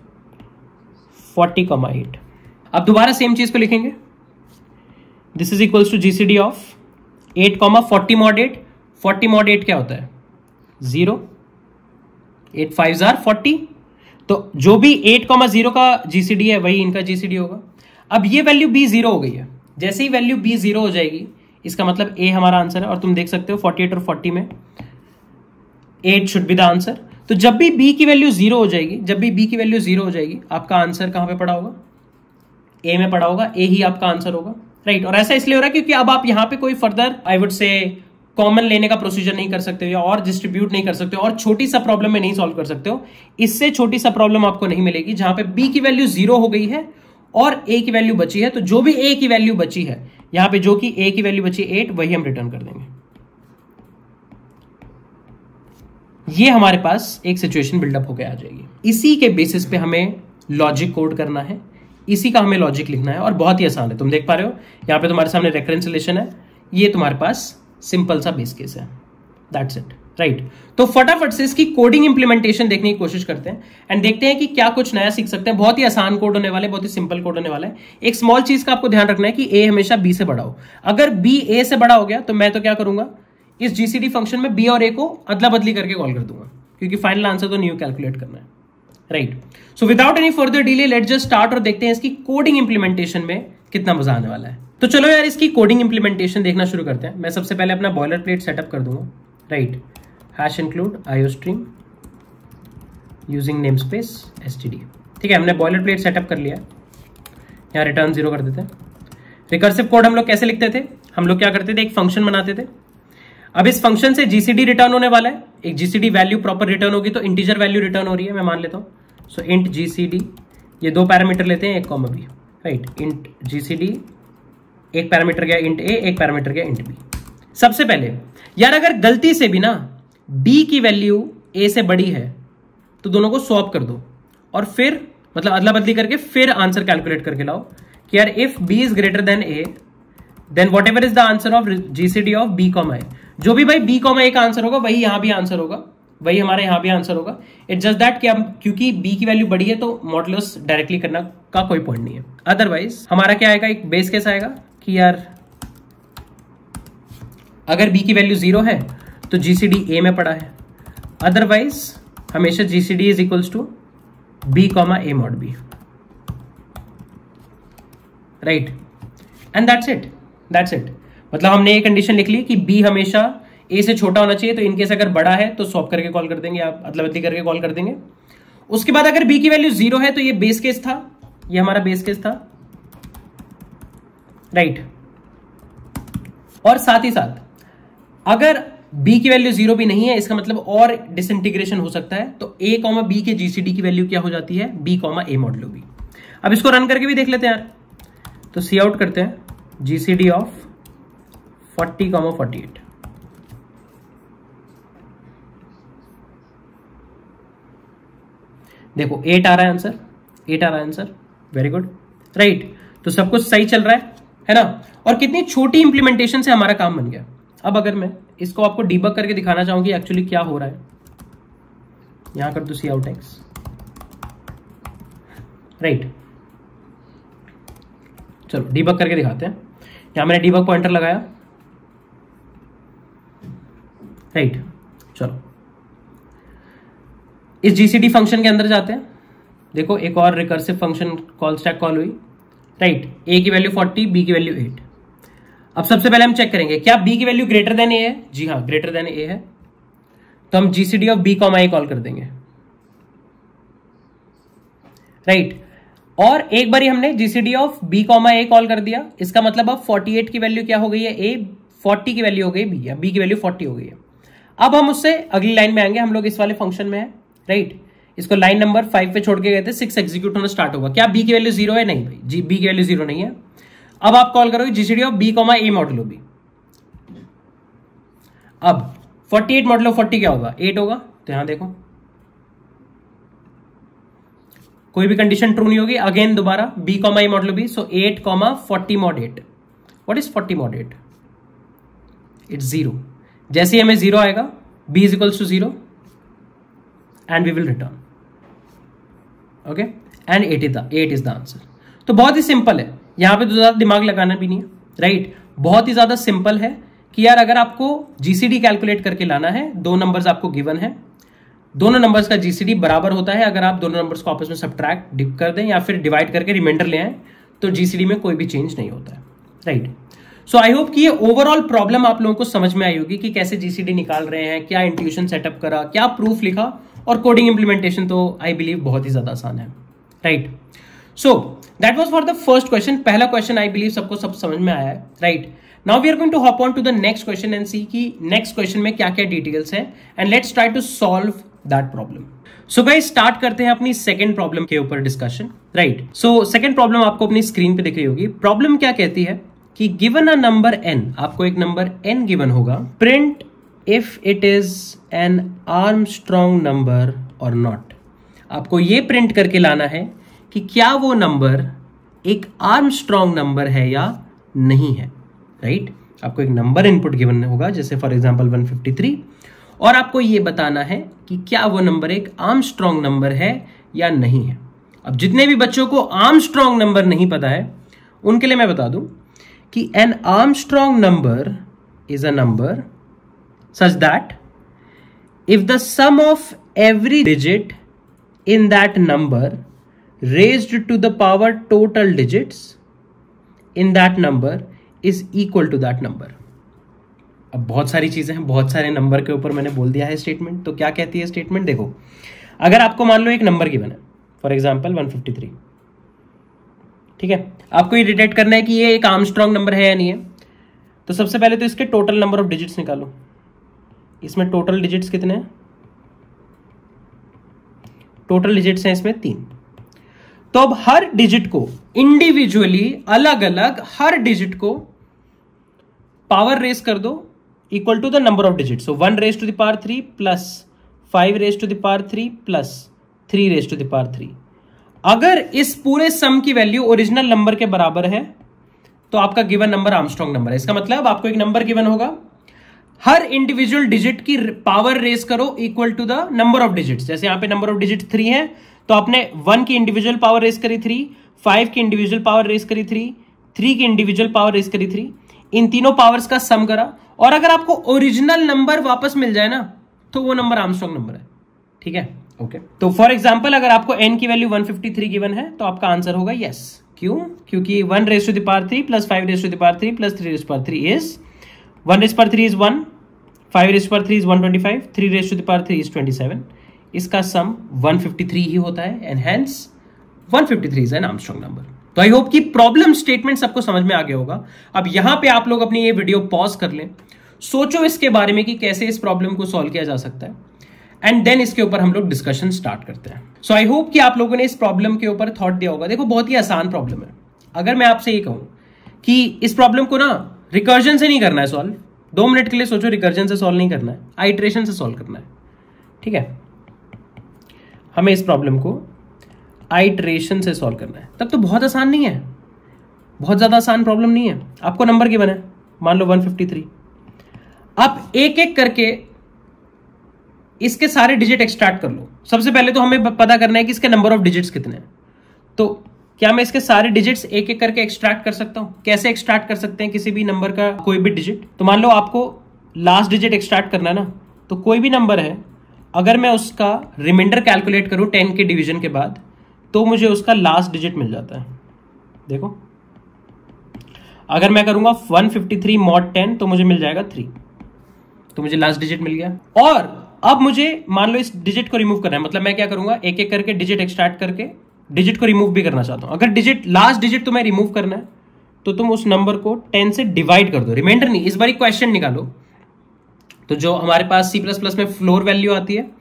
40,8। अब दोबारा सेम चीज को लिखेंगे, this is equals to GCD of 8,40 mod 8। 40 mod 8 क्या होता है? 0, 8 5s are 40। तो जो भी 8,0 का जीसीडी है वही इनका जीसीडी होगा। अब ये वैल्यू b 0 हो गई है। जैसे ही वैल्यू b 0 हो जाएगी, इसका मतलब a हमारा आंसर है। और तुम देख सकते हो 48 और 40 में 8 शुड बी द आंसर। तो जब भी b की वैल्यू 0 हो जाएगी, जब भी b की वैल्यू 0 हो जाएगी, आपका आंसर कहां पे पड़ा होगा? a में पड़ा होगा, a ही आपका आंसर होगा, राइट? और ऐसा इसलिए हो रहा है क्योंकि अब आप यहां पे कोई further I would say common लेने का प्रोसीजर नहीं कर सकते हो, या और डिस्ट्रीब्यूट नहीं कर सकते हो, और छोटी सा प्रॉब्लम में नहीं सॉल्व कर सकते हो। इससे छोटी सा प्रॉब्लम आपको नहीं मिलेगी जहां पे b की वैल्यू 0 हो गई है और a की वैल्यू बची है। तो जो भी a की वैल्यू बची है, यहां पे जो कि a की वैल्यू बची 8, वही हम रिटर्न कर देंगे। ये हमारे पास एक सिचुएशन बिल्डअप होकर आ जाएगी। इसी के बेसिस पे हमें लॉजिक कोड करना है, इसी का हमें लॉजिक लिखना है, और बहुत ही आसान है। तुम देख पा रहे हो यहां पे तुम्हारे सामने रेफरेंस रिलेशन है, ये तुम्हारे पास सिंपल सा बेस केस है, दैट्स इट, राइट? तो फटाफट से इसकी कोडिंग इंप्लीमेंटेशन देखने की कोशिश करते हैं एंड देखते हैं कि क्या कुछ नया सीख सकते हैं। बहुत ही आसान कोड होने वाला है, बहुत ही सिंपल कोड होने वाला है। एक स्मॉल चीज का आपको ध्यान रखना है कि a हमेशा b से बड़ा हो। अगर b a से बड़ा हो गया तो मैं तो क्या करूंगा, इस जीसीडी फंक्शन में b और a को अदला बदली करके कॉल कर दूंगा, क्योंकि फाइनल आंसर तो न्यू कैलकुलेट करना है, right? So without any further delay let's just start और देखते हैं इसकी कोडिंग इंप्लीमेंटेशन में कितना मजा आने वाला है। तो चलो यार इसकी कोडिंग इंप्लीमेंटेशन देखना शुरू करते हैं। मैं सबसे पहले अपना बॉयलर प्लेट सेटअप कर दूंगा, right? Hash include iostream using namespace std, ठीक है? हमने बॉयलर प्लेट सेटअप कर लिया। यहाँ रिटर्न 0 कर देते हैं। रिकर्सिव कोड हम लोग कैसे लिखते थे? हम लोग क्या करते थे, एक फंक्शन बनाते थे। अब इस फंक्शन से जीसीडी रिटर्न होने वाला है, एक जीसीडी वैल्यू प्रॉपर रिटर्न होगी, तो इंटीजर वैल्यू रिटर्न हो रही है, मैं मान लेता हूं। सो इंट जीसीडी, ये 2 पैरामीटर लेते हैं, एक comma B, right? Int GCD, एक पैरामीटर गया इंट ए, एक पैरामीटर गया इंट बी। सबसे पहले यार अगर गलती से भी ना b की वैल्यू a से बड़ी है तो दोनों को स्वैप कर दो, और फिर मतलब अदला बदली करके फिर आंसर कैलकुलेट करके लाओ कि यार if b is greater than a then whatever is the answer of GCD of b comma a। जो भी भाई b कॉमा a का आंसर होगा वही यहां भी आंसर होगा, वही हमारे यहां भी आंसर होगा। इट्स जस्ट दैट कि अब क्योंकि b की वैल्यू बड़ी है तो मॉडुलस डायरेक्टली करना का कोई पॉइंट नहीं है। अदरवाइज हमारा क्या आएगा, एक बेस केस आएगा कि यार अगर b की वैल्यू 0 है तो जीसीडी a में पड़ा है, अदरवाइज हमेशा GCD is equals to b comma a mod b, right? And that's it, that's it. मतलब हमने ये कंडीशन लिख ली कि b हमेशा a से छोटा होना चाहिए, तो इनकेस अगर बड़ा है तो स्वैप करके कॉल कर देंगे, आप अदला बदली करके कॉल कर देंगे। उसके बाद अगर b की वैल्यू 0 है तो ये बेस केस था, ये हमारा बेस केस था, राइट? और साथ ही साथ अगर बी की वैल्यू 0 भी नहीं है, इसका मतलब और डिसइंटीग्रेशन हो सकता है। तो a कॉमा बी के जीसीडी की वैल्यू क्या हो जाती है, b comma a modulo b। अब इसको रन करके भी देख लेते हैं यार। तो सी आउट करते हैं जीसीडी ऑफ 40 कॉमा 48। देखो 8 आ रहा है आंसर, 8 आ रहा है आंसर, वेरी गुड, राइट। तो सब कुछ सही चल रहा है ना। और कितनी छोटी इंप्लीमेंटेशन से हमारा काम बन गया। अब अगर मैं इसको आपको डीबग करके दिखाना चाहूंगी एक्चुअली क्या हो रहा है, यहां कर दो सी आउट एक्स, राइट। चलो डीबग करके दिखाते हैं। यहां मैंने डीबग पॉइंटर लगाया, राइट। चलो इस जीसीडी फंक्शन के अंदर जाते हैं। देखो एक और recursive function call stack call हुई, राइट। ए की वैल्यू 40, बी की वैल्यू 8। अब सबसे पहले हम चेक करेंगे क्या बी की वैल्यू ग्रेटर देन ए है। जी हाँ, ग्रेटर देन ए है। तो हम GCD of B comma A call कर देंगे, राइट। और एक बार हमने GCD of B comma A call कर दिया, इसका मतलब अब 48 की वैल्यू क्या हो गई है, ए, 40 की वैल्यू हो गई बी, या बी की वैल्यू 40 हो गई है। अब हम उससे अगली लाइन में आएंगे। हम लोग इस वाले फंक्शन में है, राइट। इसको लाइन नंबर 5 पे छोड़ के गए थे, 6 एग्जीक्यूट होना स्टार्ट होगा। क्या बी की वैल्यू 0 है, नहीं भाई, जी बी की वैल्यू 0 नहीं है। अब आप कॉल करोगे GCD of B comma A modulo B. अब 48 मॉडुलो 40 क्या होगा, 8 होगा। तो यहां देखो कोई भी कंडीशन ट्रू नहीं होगी। अगेन दोबारा b comma A modulo b, so 8 comma 40 mod 8। What is 40 mod 8? It's 0। जैसे ही हमें 0 आएगा, b is equals to 0 and we will return, okay. And 8 is the answer. तो बहुत ही सिंपल है, यहां पे तो ज्यादा दिमाग लगाना भी नहीं है, राइट। बहुत ही ज्यादा सिंपल है कि यार अगर आपको जीसीडी कैलकुलेट करके लाना है, दो नंबर्स आपको गिवन है, दोनों नंबर्स का जीसीडी बराबर होता है अगर आप दोनों नंबर्स को आपस में सब्ट्रैक्ट कर दें या फिर डिवाइड करके रिमाइंडर ले आए, तो जीसीडी में कोई भी चेंज नहीं होता है, राइट। सो आई होप कि ये ओवरऑल प्रॉब्लम आप लोगों को समझ में आई होगी कि कैसे जीसीडी निकाल रहे हैं, क्या इंट्यूशन सेटअप करा, क्या प्रूफ लिखा, और कोडिंग इंप्लीमेंटेशन तो आई बिलीव बहुत ही ज्यादा आसान है, right. So that was for the first question. पहला क्वेश्चन आई बिलीव सबको सब समझ में आया है, right. Now we are going to hop on to the next question and see कि नेक्स्ट क्वेश्चन में क्या क्या डिटेल्स है, and let's try to solve that problem. So guys start करते हैं अपनी सेकंड प्रॉब्लम के ऊपर discussion, right. So second problem आपको अपनी स्क्रीन पे दिख रही होगी। प्रॉब्लम क्या कहती है कि गिवन अ नंबर n, आपको एक नंबर n गिवन होगा, print if it is an Armstrong number और नॉट। आपको ये प्रिंट करके लाना है कि क्या वो नंबर एक आर्मस्ट्रॉन्ग नंबर है या नहीं है, राइट। आपको एक नंबर इनपुट गिवन होगा, जैसे फॉर एग्जांपल 153, और आपको ये बताना है कि क्या वो नंबर एक आर्मस्ट्रॉन्ग नंबर है या नहीं है। अब जितने भी बच्चों को आर्मस्ट्रॉन्ग नंबर नहीं पता है उनके लिए मैं बता दूं कि an Armstrong number is a number such that if the sum of every digit in that number raised to the power total digits in that number is equal to that number। अब बहुत सारी चीजें हैं, बहुत सारे number के ऊपर मैंने बोल दिया है स्टेटमेंट। तो क्या कहती है स्टेटमेंट, देखो अगर आपको मान लो एक नंबर गिवन है, फॉर एग्जांपल 153, ठीक है। आपको ये डिटेक्ट करना है कि ये एक आर्मस्ट्रॉन्ग नंबर है या नहीं है। तो सबसे पहले तो इसके टोटल नंबर ऑफ डिजिट्स निकालो। इसमें टोटल डिजिट्स कितने हैं, टोटल डिजिट्स हैं इसमें 3। तो अब हर डिजिट को इंडिविजुअली अलग अलग हर डिजिट को पावर रेस कर दो equal to the number of digit. So 1 raise to the power 3 plus 5 raise to the power 3 plus 3 raise to the power 3। अगर इस पूरे सम की वैल्यू ओरिजिनल नंबर के बराबर है तो आपका गिवन नंबर आर्मस्ट्रॉन्ग नंबर है। इसका मतलब आपको एक नंबर गिवन होगा, हर इंडिविजुअल डिजिट की पावर रेस करो equal to the number of digits. जैसे यहां पे नंबर ऑफ डिजिट 3 है, तो आपने 1 की इंडिविजुअल पावर रेस करी 3, 5 की इंडिविजुअल पावर रेस करी 3, 3 की इंडिविजुअल पावर रेस करी 3, इन तीनों पावर्स का सम करा, और अगर आपको ओरिजिनल नंबर वापस मिल जाए ना तो वो नंबर आर्मस्ट्रॉन्ग नंबर है, ठीक है, ओके। तो फॉर एग्जांपल अगर आपको n की वैल्यू 153 गिवन है तो आपका आंसर होगा यस। क्यों? क्योंकि 1 raise to the power 3 plus 5 raise to the power 3 plus 3 raise to the power 3 is 1 raise पर 3 इज 1, 5 रेस पर 3 is 125, 3 raise to the power 3 is 27। इसका सम 153 ही होता है, and hence 153 is an Armstrong number. तो I hope कि problem statement सबको समझ में आ गया होगा। अब यहां पे आप लोग अपनी ये वीडियो पॉज कर लें, सोचो इसके बारे में कि कैसे इस प्रॉब्लम को सॉल्व किया जा सकता है, एंड देन इसके ऊपर हम लोग डिस्कशन स्टार्ट करते हैं। सो आई होप कि आप लोगों ने इस प्रॉब्लम के ऊपर थॉट दिया होगा। देखो बहुत ही आसान प्रॉब्लम है। अगर मैं आपसे ये कहूं कि इस प्रॉब्लम को ना रिकर्जन से नहीं करना है सॉल्व, 2 मिनट के लिए सोचो, रिकर्जन से सॉल्व नहीं करना है, आइट्रेशन से सॉल्व करना है। ठीक है, हमें इस प्रॉब्लम को आइट्रेशन से सॉल्व करना है, तब तो बहुत आसान नहीं है, बहुत ज्यादा आसान प्रॉब्लम नहीं है। आपको नंबर गिवन है, मान लो 153। आप एक एक करके इसके सारे डिजिट एक्सट्रैक्ट कर लो। सबसे पहले तो हमें पता करना है कि इसके नंबर ऑफ डिजिट्स कितने हैं। तो क्या मैं इसके सारे डिजिट्स एक एक करके एक्सट्रैक्ट कर सकता हूं? कैसे एक्सट्रैक्ट कर सकते हैं किसी भी नंबर का कोई भी डिजिट? तो मान लो आपको लास्ट डिजिट एक्सट्रैक्ट करना है ना, तो कोई भी नंबर है, अगर मैं उसका रिमाइंडर कैलकुलेट करूं 10 के डिवीजन के बाद, तो मुझे उसका लास्ट डिजिट मिल जाता है। देखो, अगर मैं करूंगा 153 mod 10 तो मुझे मिल जाएगा 3, तो मुझे लास्ट डिजिट मिल गया। और अब मुझे मान लो इस डिजिट को रिमूव करना है, मतलब मैं क्या करूंगा, एक एक करके डिजिट एक्सट्रैक्ट करके डिजिट को रिमूव भी करना चाहता हूं। अगर डिजिट लास्ट डिजिट तुम्हें रिमूव करना है तो तुम उस नंबर को 10 से डिवाइड कर दो, रिमाइंडर नहीं, इस बार क्वेश्चन निकालो। तो जो हमारे पास C++ में फ्लोर वैल्यू आती है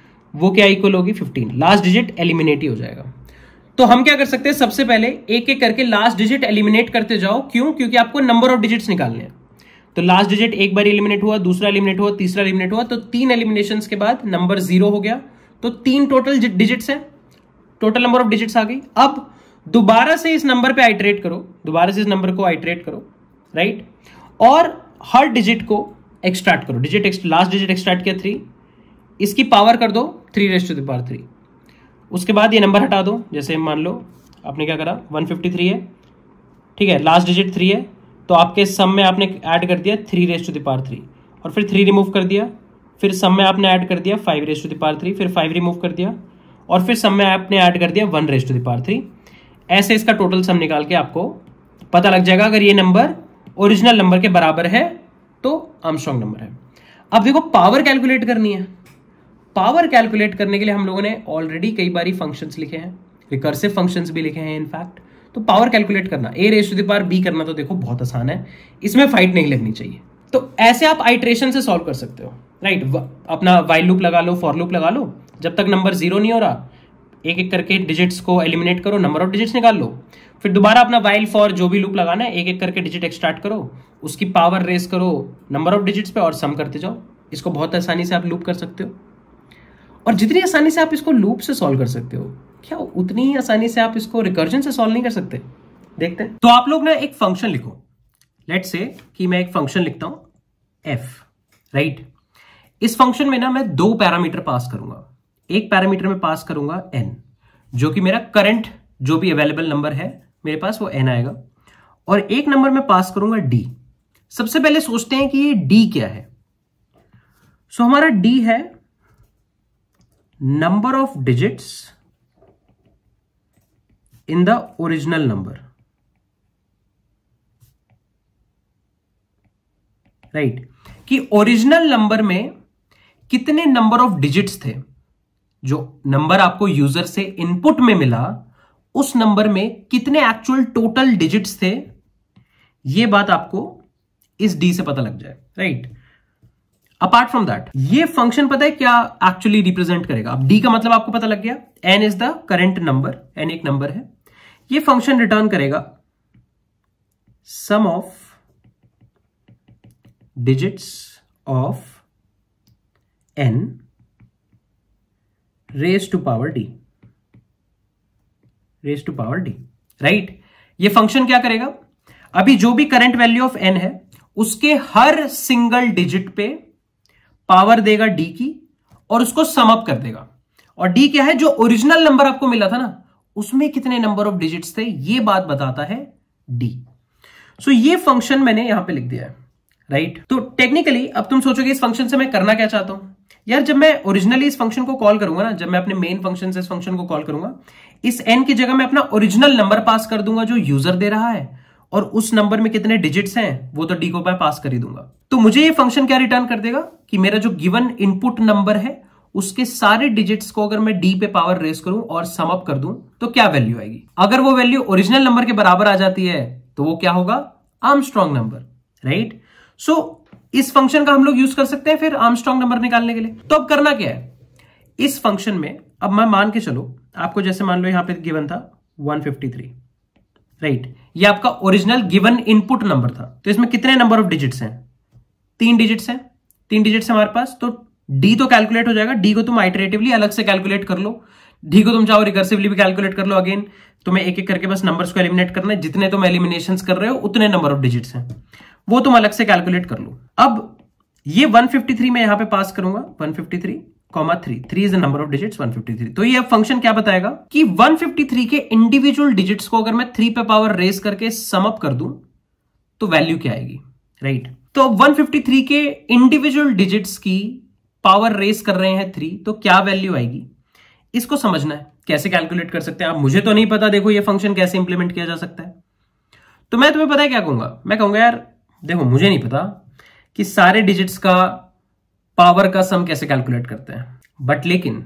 वो क्या इक्वल होगी 15, लास्ट डिजिट एलिमिनेट ही हो जाएगा। तो हम क्या कर सकते हैं, सबसे पहले एक एक करके लास्ट डिजिट एलिमिनेट करते जाओ। क्यों? क्योंकि आपको नंबर ऑफ डिजिट्स निकालने हैं। तो लास्ट डिजिट एक बार एलिमिनेट हुआ, दूसरा एलिमिनेट हुआ, तीसरा एलिमिनेट हुआ, तो 3 एलिमिनेशंस के बाद नंबर 0 हो गया। तो 3 टोटल डिजिट्स हैं, टोटल नंबर ऑफ डिजिट्स आ गई। अब दोबारा से इस नंबर पे आइटरेट करो, दोबारा से इस नंबर को आइटरेट करो, राइट, और हर डिजिट को एक्सट्रैक्ट करो। लास्ट डिजिट एक्सट्रैक्ट किया 3, इसकी पावर कर दो 3⁻3। उसके बाद ये नंबर हटा दो, जैसे मान लो आपने क्या करा, 153 है, ठीक है, लास्ट डिजिट 3 है, तो आपके सम में आपने ऐड कर दिया 3⁻3, और फिर 3 रिमूव कर दिया, फिर सम में आपने ऐड कर दिया 5⁻3, फिर 5 रिमूव कर दिया, और फिर सम में आपने ऐड कर दिया 1⁻3। ऐसे इसका टोटल सम निकाल के आपको पता लग जाएगा। अगर ये नंबर ओरिजिनल नंबर के बराबर है तो आर्मस्ट्रांग नंबर है। अब देखो, पावर कैलकुलेट करनी है। पावर कैलकुलेट करने के लिए हम लोगों ने ऑलरेडी कई बारी फंक्शंस लिखे हैं, रिकर्सिव फंक्शंस भी लिखे हैं इनफैक्ट। तो पावर कैलकुलेट करना, a⁻b करना, तो देखो बहुत आसान है, इसमें फाइट नहीं लगनी चाहिए। तो ऐसे आप आइट्रेशन से सॉल्व कर सकते हो, राइट। अपना वाइल लूप लगा लो, फॉर लूप लगा लो, जब तक नंबर 0 नहीं हो रहा एक एक करके डिजिट्स को एलिमिनेट करो, नंबर ऑफ डिजिट्स निकाल लो, फिर दोबारा अपना वाइल फॉर जो भी लूप लगाना है, एक एक करके डिजिट एक्सट्रैक्ट करो, उसकी पावर रेस करो नंबर ऑफ डिजिट्स पे और सम करते जाओ। इसको बहुत आसानी से आप लूप कर सकते हो, और जितनी आसानी से आप इसको लूप से सॉल्व कर सकते हो, क्या उतनी ही आसानी से आप इसको रिकर्जन से सॉल्व नहीं कर सकते? देखते हैं। तो आप लोग ना एक फंक्शन लिखो, लेट्स से कि मैं एक फंक्शन लिखता हूं f, राइट। इस फंक्शन में ना मैं 2 पैरामीटर पास करूंगा। एक पैरामीटर में पास करूंगा n, जो कि मेरा करंट जो भी अवेलेबल नंबर है मेरे पास वो n आएगा, और एक नंबर में पास करूंगा d। सबसे पहले सोचते हैं कि ये d क्या है। सो हमारा d है number of digits in the original number, right, कि ओरिजिनल नंबर में कितने नंबर ऑफ डिजिट्स थे। जो नंबर आपको यूजर से इनपुट में मिला उस नंबर में कितने एक्चुअल टोटल डिजिट्स थे, ये बात आपको इस डी से पता लग जाए, राइट। अपार्ट फ्रॉम दैट, ये फंक्शन पता है क्या एक्चुअली रिप्रेजेंट करेगा? अब डी का मतलब आपको पता लग गया, n is the current number, n एक नंबर है। ये फंक्शन रिटर्न करेगा sum of digits of n raise to power d, raise to power d, right. ये फंक्शन क्या करेगा, अभी जो भी करंट वैल्यू ऑफ n है उसके हर सिंगल डिजिट पे पावर देगा d की, और उसको सम अप कर देगा। और d क्या है, जो ओरिजिनल नंबर आपको मिला था ना उसमें कितने नंबर ऑफ डिजिट्स थे, ये बात बताता है d। सो ये फंक्शन मैंने यहां पे लिख दिया है, राइट। तो टेक्निकली अब तुम सोचोगे इस फंक्शन से मैं करना क्या चाहता हूं यार। जब मैं ओरिजिनली इस फंक्शन को कॉल करूंगा ना, जब मैं अपने मेन फंक्शन से इस फंक्शन को कॉल करूंगा, इस n की जगह मैं अपना ओरिजिनल नंबर पास कर दूंगा जो यूजर दे रहा है, और उस नंबर में कितने डिजिट्स हैं वो तो d को मैं पास कर ही दूंगा। तो मुझे ये फंक्शन क्या रिटर्न कर देगा कि मेरा जो गिवन इनपुट नंबर है उसके सारे डिजिट्स को अगर मैं d पे पावर रेस करूं और सम अप कर दूं तो क्या वैल्यू आएगी। अगर वो वैल्यू ओरिजिनल नंबर के बराबर आ जाती है तो वो क्या होगा, आर्मस्ट्रांग नंबर, राइट। सो इस फंक्शन का हम लोग यूज कर सकते हैं फिर आर्मस्ट्रांग नंबर निकालने के लिए। तो अब करना क्या है, इस फंक्शन में अब मैं मान के चलो, आपको जैसे मान लो यहां पे गिवन था 153, राइट, ये आपका ओरिजिनल गिवन इनपुट नंबर था। तो इसमें कितने नंबर ऑफ डिजिट्स हैं, 3 डिजिट्स हैं, 3 डिजिट्स हमारे पास। तो डी तो कैलकुलेट हो जाएगा, डी को तुम आइटरेटिवली अलग से कैलकुलेट कर लो, डी को तुम चाहो रिकर्सिवली भी कैलकुलेट कर लो। अगेन तुम्हें एक एक करके बस नंबर्स को एलिमिनेट करना है, जितने तुम एलिमिनेशंस कर रहे हो उतने नंबर ऑफ डिजिट्स हैं, वो तुम अलग से कैलकुलेट कर लो। अब ये 153 में यहां पे पास करूंगा, 153, 3 is the number of digits 153। तो ये अब फंक्शन क्या बताएगा कि 153 के इंडिविजुअल डिजिट्स को अगर मैं 3 पे पावर रेस करके सम अप कर दूं तो वैल्यू क्या आएगी, राइट। तो 153 के इंडिविजुअल डिजिट्स की पावर रेस कर रहे हैं 3, तो क्या वैल्यू आएगी, इसको समझना है। कैसे कैलकुलेट कर सकते हैं आप, मुझे तो नहीं पता, देखो ये फंक्शन कैसे इंप्लीमेंट किया जा सकता है। तो मैं तुम्हें पता है क्या कहूंगा, मैं कहूंगा यार देखो मुझे नहीं पता कि सारे डिजिट्स का पावर का सम कैसे कैलकुलेट करते हैं, बट लेकिन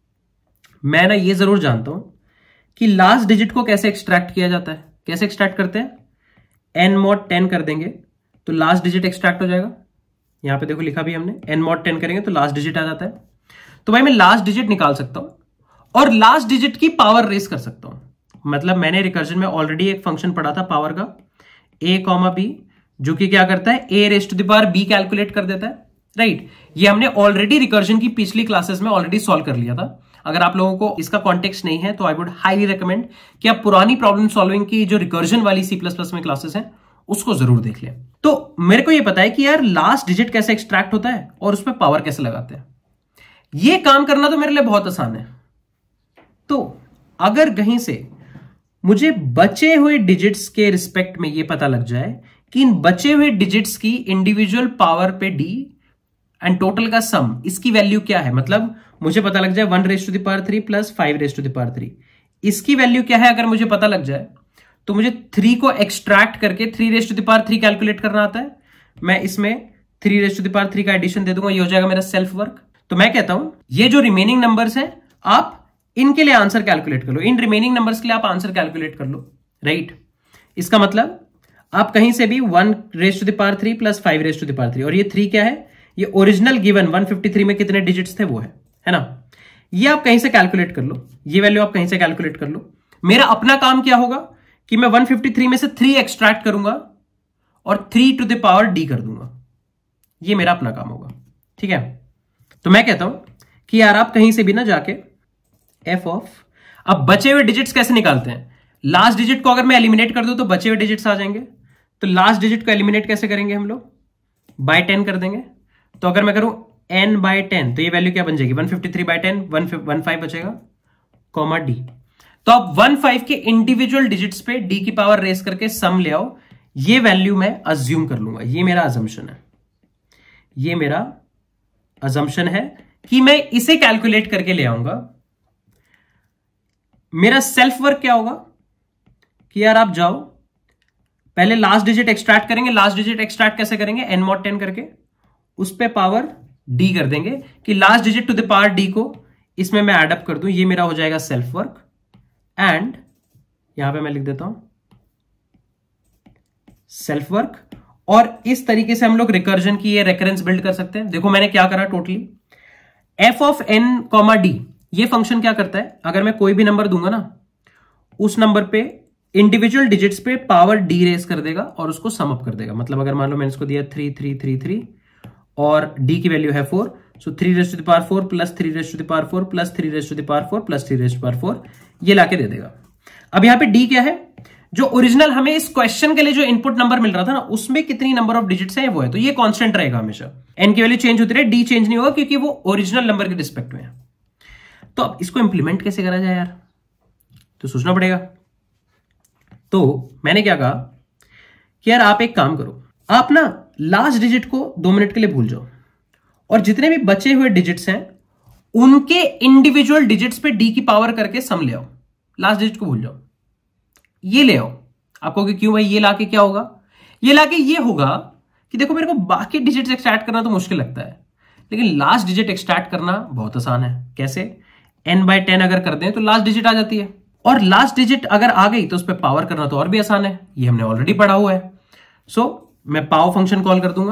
मैं ना ये जरूर जानता हूं कि लास्ट डिजिट को कैसे एक्सट्रैक्ट किया जाता है। कैसे एक्सट्रैक्ट करते हैं, n mod 10 कर देंगे तो लास्ट डिजिट एक्सट्रैक्ट हो जाएगा। यहां पे देखो लिखा भी हमने, n mod 10 करेंगे तो लास्ट डिजिट आ जाता है। तो भाई मैं लास्ट डिजिट निकाल सकता हूं और लास्ट डिजिट की पावर रेस कर सकता हूं। मतलब मैंने रिकर्जन में ऑलरेडी एक फंक्शन पढ़ा था पावर का, a, b, जो कि क्या करता है a raised to the power b calculate कर देता है, राइट। ये हमने ऑलरेडी रिकर्जन की पिछली क्लासेस में ऑलरेडी सॉल्व कर लिया था। अगर आप लोगों को इसका कॉन्टेक्स्ट नहीं है तो आई वुड हाईली रिकमेंड कि आप पुरानी प्रॉब्लम सॉल्विंग की जो रिकर्जन वाली C++ में क्लासेस हैं उसको जरूर देख लें। तो मेरे को ये पता है कि यार लास्ट डिजिट कैसे एक्सट्रैक्ट होता है और उस पर पावर कैसे लगाते हैं। ये काम करना तो मेरे लिए बहुत आसान है। तो अगर कहीं से मुझे बचे हुए डिजिट्स के रिस्पेक्ट में ये पता लग जाए कि इन बचे हुए डिजिट्स की इंडिविजुअल पावर पे डी एंड टोटल का सम, इसकी वैल्यू क्या है, मतलब मुझे पता लग जाए 1 raised to the power 3 plus 5 raised to the power 3, इसकी वैल्यू क्या है अगर मुझे पता लग जाए तो मुझे 3 को एक्सट्रैक्ट करके 3 raised to the power 3 calculate करना आता है। मैं इसमें 3 raised to the power 3 का एडिशन दे दूंगा, ये हो जाएगा मेरा सेल्फ वर्क। तो मैं कहता हूं ये जो रिमेनिंग नंबर्स हैं आप इनके लिए आंसर कैलकुलेट कर लो, इन रिमेनिंग नंबर्स के लिए आप आंसर कैलकुलेट कर लो, राइट। इसका मतलब आप कहीं से भी 1 raised to the power 3 plus 5 raised to the power 3, और ये 3 क्या है, ये ओरिजिनल गिवन 153 में कितने डिजिट्स थे वो है ना। ये आप कहीं से कैलकुलेट कर लो, ये वैल्यू आप कहीं से कैलकुलेट कर लो। मेरा अपना काम क्या होगा कि मैं 153 में से 3 एक्सट्रैक्ट करूंगा और 3 टू द पावर डी कर दूंगा, ये मेरा अपना काम होगा, ठीक है। तो मैं कहता हूं कि यार आप कहीं से भी ना जाके एफ ऑफ, अब बचे हुए डिजिट्स कैसे निकालते हैं, लास्ट डिजिट को अगर मैं एलिमिनेट कर दूं तो बचे हुए डिजिट्स आ जाएंगे। तो लास्ट डिजिट को एलिमिनेट कैसे करेंगे हम लोग, बाय 10 कर देंगे। तो अगर मैं करूं n बाय 10 तो ये वैल्यू क्या बन जाएगी, 153 बाय 10 15 बचेगा, कॉमा डी। तो अब 15 के इंडिविजुअल डिजिट्स पे डी की पावर रेस करके सम ले आओ, ये वैल्यू मैं अज्यूम कर लूंगा, ये मेरा अजम्पशन है, ये मेरा अजम्पशन है कि मैं इसे कैलकुलेट करके ले आऊंगा। मेरा सेल्फ वर्क क्या होगा कि यार आप जाओ पहले लास्ट डिजिट एक्सट्रैक्ट करेंगे। लास्ट डिजिट एक्सट्रैक्ट कैसे करेंगे, n mod 10 करके उस पे पावर डी कर देंगे कि last digit to the power d को इसमें मैं एड अप कर दूं, ये मेरा हो जाएगा सेल्फ वर्क। एंड यहां पे मैं लिख देता हूं सेल्फ वर्क, और इस तरीके से हम लोग रिकर्जन की ये रेकरेंस बिल्ड कर सकते हैं। देखो मैंने क्या करा totally, f of n comma d, ये फंक्शन क्या करता है, अगर मैं कोई भी नंबर दूंगा ना उस नंबर पे इंडिविजुअल डिजिट्स पे पावर डी रेस कर देगा और उसको सम अप कर देगा। मतलब अगर मान लो मैंने इसको दिया 3 3 3 3 और डी की वैल्यू है 4, so 3 raised to the power 4 plus 3 raised to the power 4 plus 3 raised to the power 4 plus 3 raised to the power 4, ये लाके दे देगा। अब यहां पे डी क्या है, जो ओरिजिनल हमें इस क्वेश्चन के लिए जो इनपुट नंबर मिल रहा था ना उसमें कितनी नंबर ऑफ डिजिट्स है वो है, तो ये कांस्टेंट रहेगा हमेशा। एन की वैल्यू चेंज होती रहे, डी चेंज नहीं होगा क्योंकि वो ओरिजिनल नंबर के रिस्पेक्ट में है। तो अब इसको इंप्लीमेंट कैसे करा जाए यार, तो सोचना पड़ेगा। तो मैंने क्या कहा कि यार आप एक काम करो, आप ना लास्ट डिजिट को 2 मिनट के लिए भूल जाओ और जितने भी बचे हुए डिजिट्स हैं उनके इंडिविजुअल डिजिट्स पे डी की पावर करके सम ले आओ। लास्ट डिजिट को भूल जाओ, ये ले आओ। आपको कि क्यों भाई, ये लाके क्या होगा, ये लाके ये होगा कि देखो मेरे को बाकी डिजिट्स एक्सट्रैक्ट करना तो मुश्किल लगता है, लेकिन लास्ट डिजिट एक्सट्रैक्ट करना बहुत आसान है। कैसे, n बाय 10 अगर कर दें तो लास्ट डिजिट आ जाती है, और लास्ट डिजिट अगर आ गई तो उस पर पावर करना तो और भी आसान है, ये हमने ऑलरेडी पढ़ा हुआ है। सो मैं पावर फंक्शन कॉल कर दूंगा,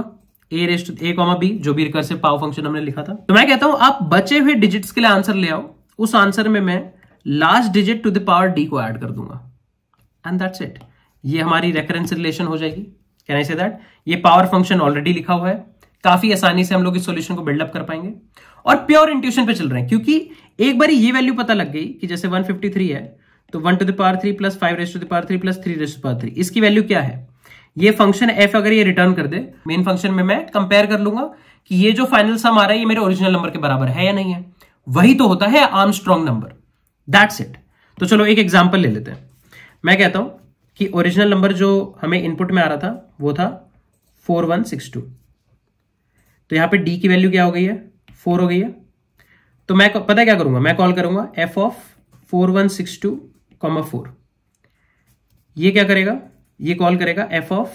a कॉमा b, जो भी रिकर्सिव पावर फंक्शन हमने लिखा था। तो मैं कहता हूं आप बचे हुए डिजिट्स के लिए आंसर ले आओ, उस आंसर में मैं last digit to the power d को ऐड कर दूंगा, एंड दैट्स इट। ये हमारी रेकरेंस रिलेशन हो जाएगी। Can I say that? ये पावर फंक्शन ऑलरेडी लिखा हुआ है, काफी आसानी से हम लोग इस सॉल्यूशन को बिल्डअप कर पाएंगे, और प्योर इंट्यूशन पे चल रहे हैं, क्योंकि एक बार ये वैल्यू पता लग गई कि जैसे 153 है तो 1 to the power 3 plus 5 raise to the power 3 plus 3 raise to the power 3, इसकी वैल्यू क्या है? ये फंक्शन f अगर ये रिटर्न कर दे मेन फंक्शन में, मैं कंपेयर कर लूंगा कि ये जो फाइनल सम आ रहा है ये मेरे ओरिजिनल नंबर के बराबर है या नहीं है। वही तो होता है आर्मस्ट्रॉन्ग नंबर, दैट्स इट। तो चलो एक एग्जांपल ले लेते हैं। मैं कहता हूं कि ओरिजिनल नंबर जो हमें इनपुट में आ रहा था वो था 4162, तो यहां पे d की वैल्यू क्या हो गई है? 4 हो गई है। तो मैं पता क्या करूंगा, मैं कॉल करूंगा f ऑफ 4162, 4। ये क्या करेगा? ये कॉल करेगा f ऑफ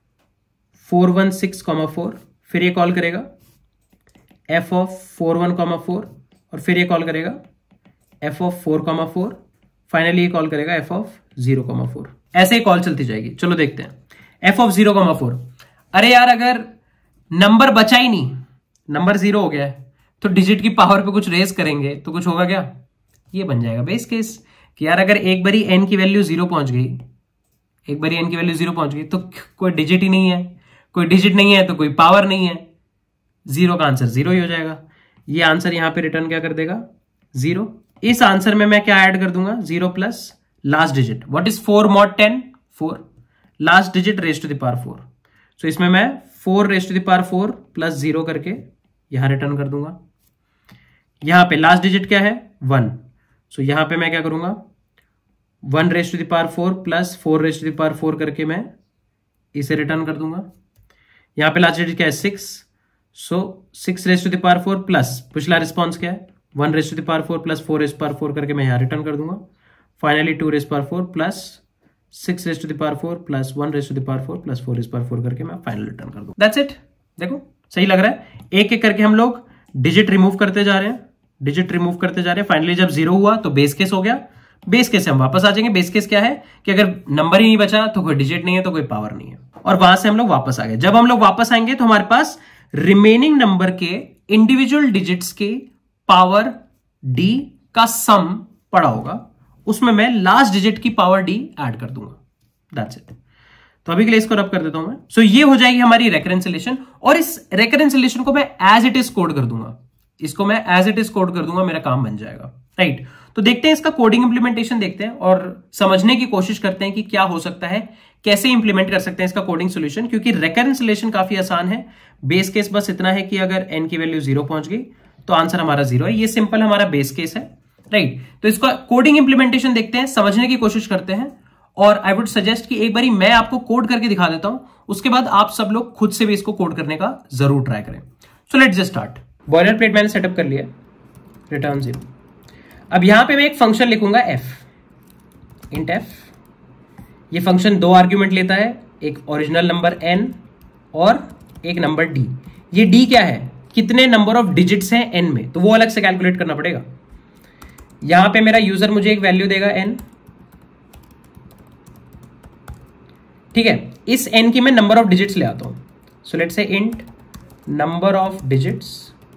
416, 4, फिर ये कॉल करेगा f ऑफ 41, 4, और फिर ये कॉल करेगा f ऑफ 4, 4, फाइनली ये कॉल करेगा f ऑफ 0, 4। ऐसे ही कॉल चलती जाएगी। चलो देखते हैं f ऑफ 0, 4। अरे यार अगर नंबर बचा ही नहीं, नंबर 0 हो गया है, तो डिजिट की पावर पे कुछ रेस करेंगे तो कुछ होगा क्या? ये बन जाएगा बेस केस कि यार अगर एक बारी n की वैल्यू 0 पहुंच गई, एक बारी n की वैल्यू 0 पहुंच गई तो कोई डिजिट ही नहीं है, कोई डिजिट नहीं है तो कोई पावर नहीं है, 0 का आंसर 0 ही हो जाएगा। ये आंसर यहां पे रिटर्न क्या कर देगा? 0। इस आंसर में मैं क्या ऐड कर दूंगा? 0 plus last digit. What is 4 mod 10? 4, last digit raise to the power 4। So इसमें मैं 4 raise to the power 4 plus 0 करके यहां रिटर्न कर दूंगा। यहां पे लास्ट डिजिट क्या है? 1। सो यहां पे मैं क्या करूंगा? 1 raise to the power 4 plus 4 raise to the power 4 करके मैं इसे रिटर्न कर दूंगा। यहां पे लास्ट डिजिट क्या है? 6। So 6 raise to the power 4 plus पिछला रिस्पॉन्स क्या है? 1 raise to the power 4 plus 4 raise to the power 4 करके मैं यहां रिटर्न कर दूंगा। Finally 2 raise to the power 4 plus 6 raise to the power 4 plus 1 raise to the power 4 plus 4 raise to the power 4 करके मैं final return कर दूंगा। That's it. देखो सही लग रहा है। एक एक करके हम लोग डिजिट रिमूव करते जा रहे हैं, डिजिट रिमूव करते जा रहे हैं। फाइनली जब 0 हुआ तो बेस केस हो गया। बेस केस से हम वापस आ जाएंगे। बेस केस क्या है कि अगर नंबर ही नहीं बचा तो कोई डिजिट नहीं है तो कोई पावर नहीं है, और वहां से हम लोग वापस आ गए। जब हम लोग वापस आएंगे तो हमारे पास रिमेनिंग नंबर के इंडिविजुअल डिजिट्स के पावर d का सम पड़ा होगा, उसमें मैं लास्ट डिजिट की पावर d ऐड कर दूंगा। That's it. तो अभी के लिए इसको रब कर देता हूं मैं। सो ये हो जाएगी हमारी रेकरेंस रिलेशन, और इस रेकरेंस रिलेशन को मैं एज इट इज कोड कर दूंगा। इसको मैं एज इट इज कोड कर दूंगा, मेरा काम बन जाएगा। राइट। तो देखते हैं इसका कोडिंग इंप्लीमेंटेशन देखते हैं और समझने की कोशिश करते हैं कि क्या हो सकता है, कैसे इंप्लीमेंट कर सकते हैं इसका कोडिंग सॉल्यूशन। क्योंकि रेकरेंस रिलेशन काफी आसान है। बेस केस बस इतना है कि अगर n की वैल्यू 0 पहुंच गई तो आंसर हमारा 0 है। ये सिंपल हमारा बेस केस है। राइट। तो इसका कोडिंग इंप्लीमेंटेशन देखते हैं, समझने की कोशिश करते हैं, और आई वुड सजेस्ट कि एक बारी मैं आपको कोड करके दिखा देता हूं, उसके बाद आप सब लोग खुद से भी इसको कोड करने का जरूर ट्राई करें। So let's just start. Boilerplate मैंने सेटअप कर लिया, रिटर्न 0। अब यहां पे मैं एक फंक्शन लिखूंगा f, इंट f। ये फंक्शन 2 आर्ग्यूमेंट लेता है, एक ओरिजिनल नंबर n और एक नंबर d। ये d क्या है? कितने नंबर ऑफ डिजिट्स हैं n में, तो वो अलग से कैलकुलेट करना पड़ेगा। यहां पे मेरा यूजर मुझे एक वैल्यू देगा n, ठीक है। इस n की मैं नंबर ऑफ डिजिट्स ले आता हूं। So let's say int number of digits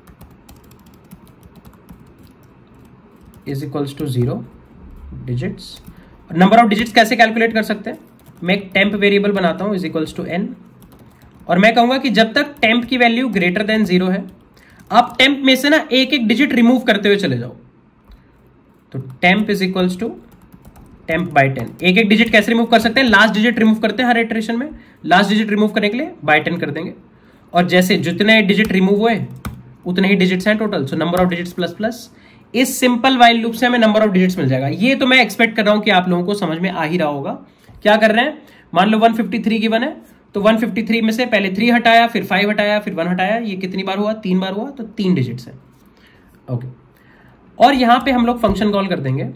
is equals to 0 digits. Number of digits कैसे कैलकुलेट कर सकते हैं? मैं एक टेम्प वेरिएबल बनाता हूं इज इक्वल्स टू n, और मैं कहूंगा कि जब तक टेम्प की वैल्यू ग्रेटर देन 0 है, आप टेम्प में से ना एक एक डिजिट रिमूव करते हुए चले जाओ। तो temp is equals to temp by 10। एक एक डिजिट कैसे रिमूव कर सकते हैं? लास्ट डिजिट रिमूव करते हैं हर इटरेशन में। लास्ट डिजिट रिमूव करने के लिए बाय 10 कर देंगे, और जैसे जितने डिजिट रिमूव हुए उतने ही डिजिट्स हैं total. So number of digits plus plus. इस सिंपल वाइल लूप से हमें नंबर ऑफ डिजिट्स मिल जाएगा। ये तो मैं एक्सपेक्ट कर रहा हूं कि आप लोगों को समझ में आ ही रहा होगा। क्या कर रहे हैं? मान लो 153 गिवन है, तो 153 में से पहले 3 हटाया, फिर 5 हटाया, फिर 1 हटाया। ये कितनी बार हुआ? 3 बार हुआ, तो 3 डिजिट्स है। ओके। और यहां पे हम लोग फंक्शन कॉल कर देंगे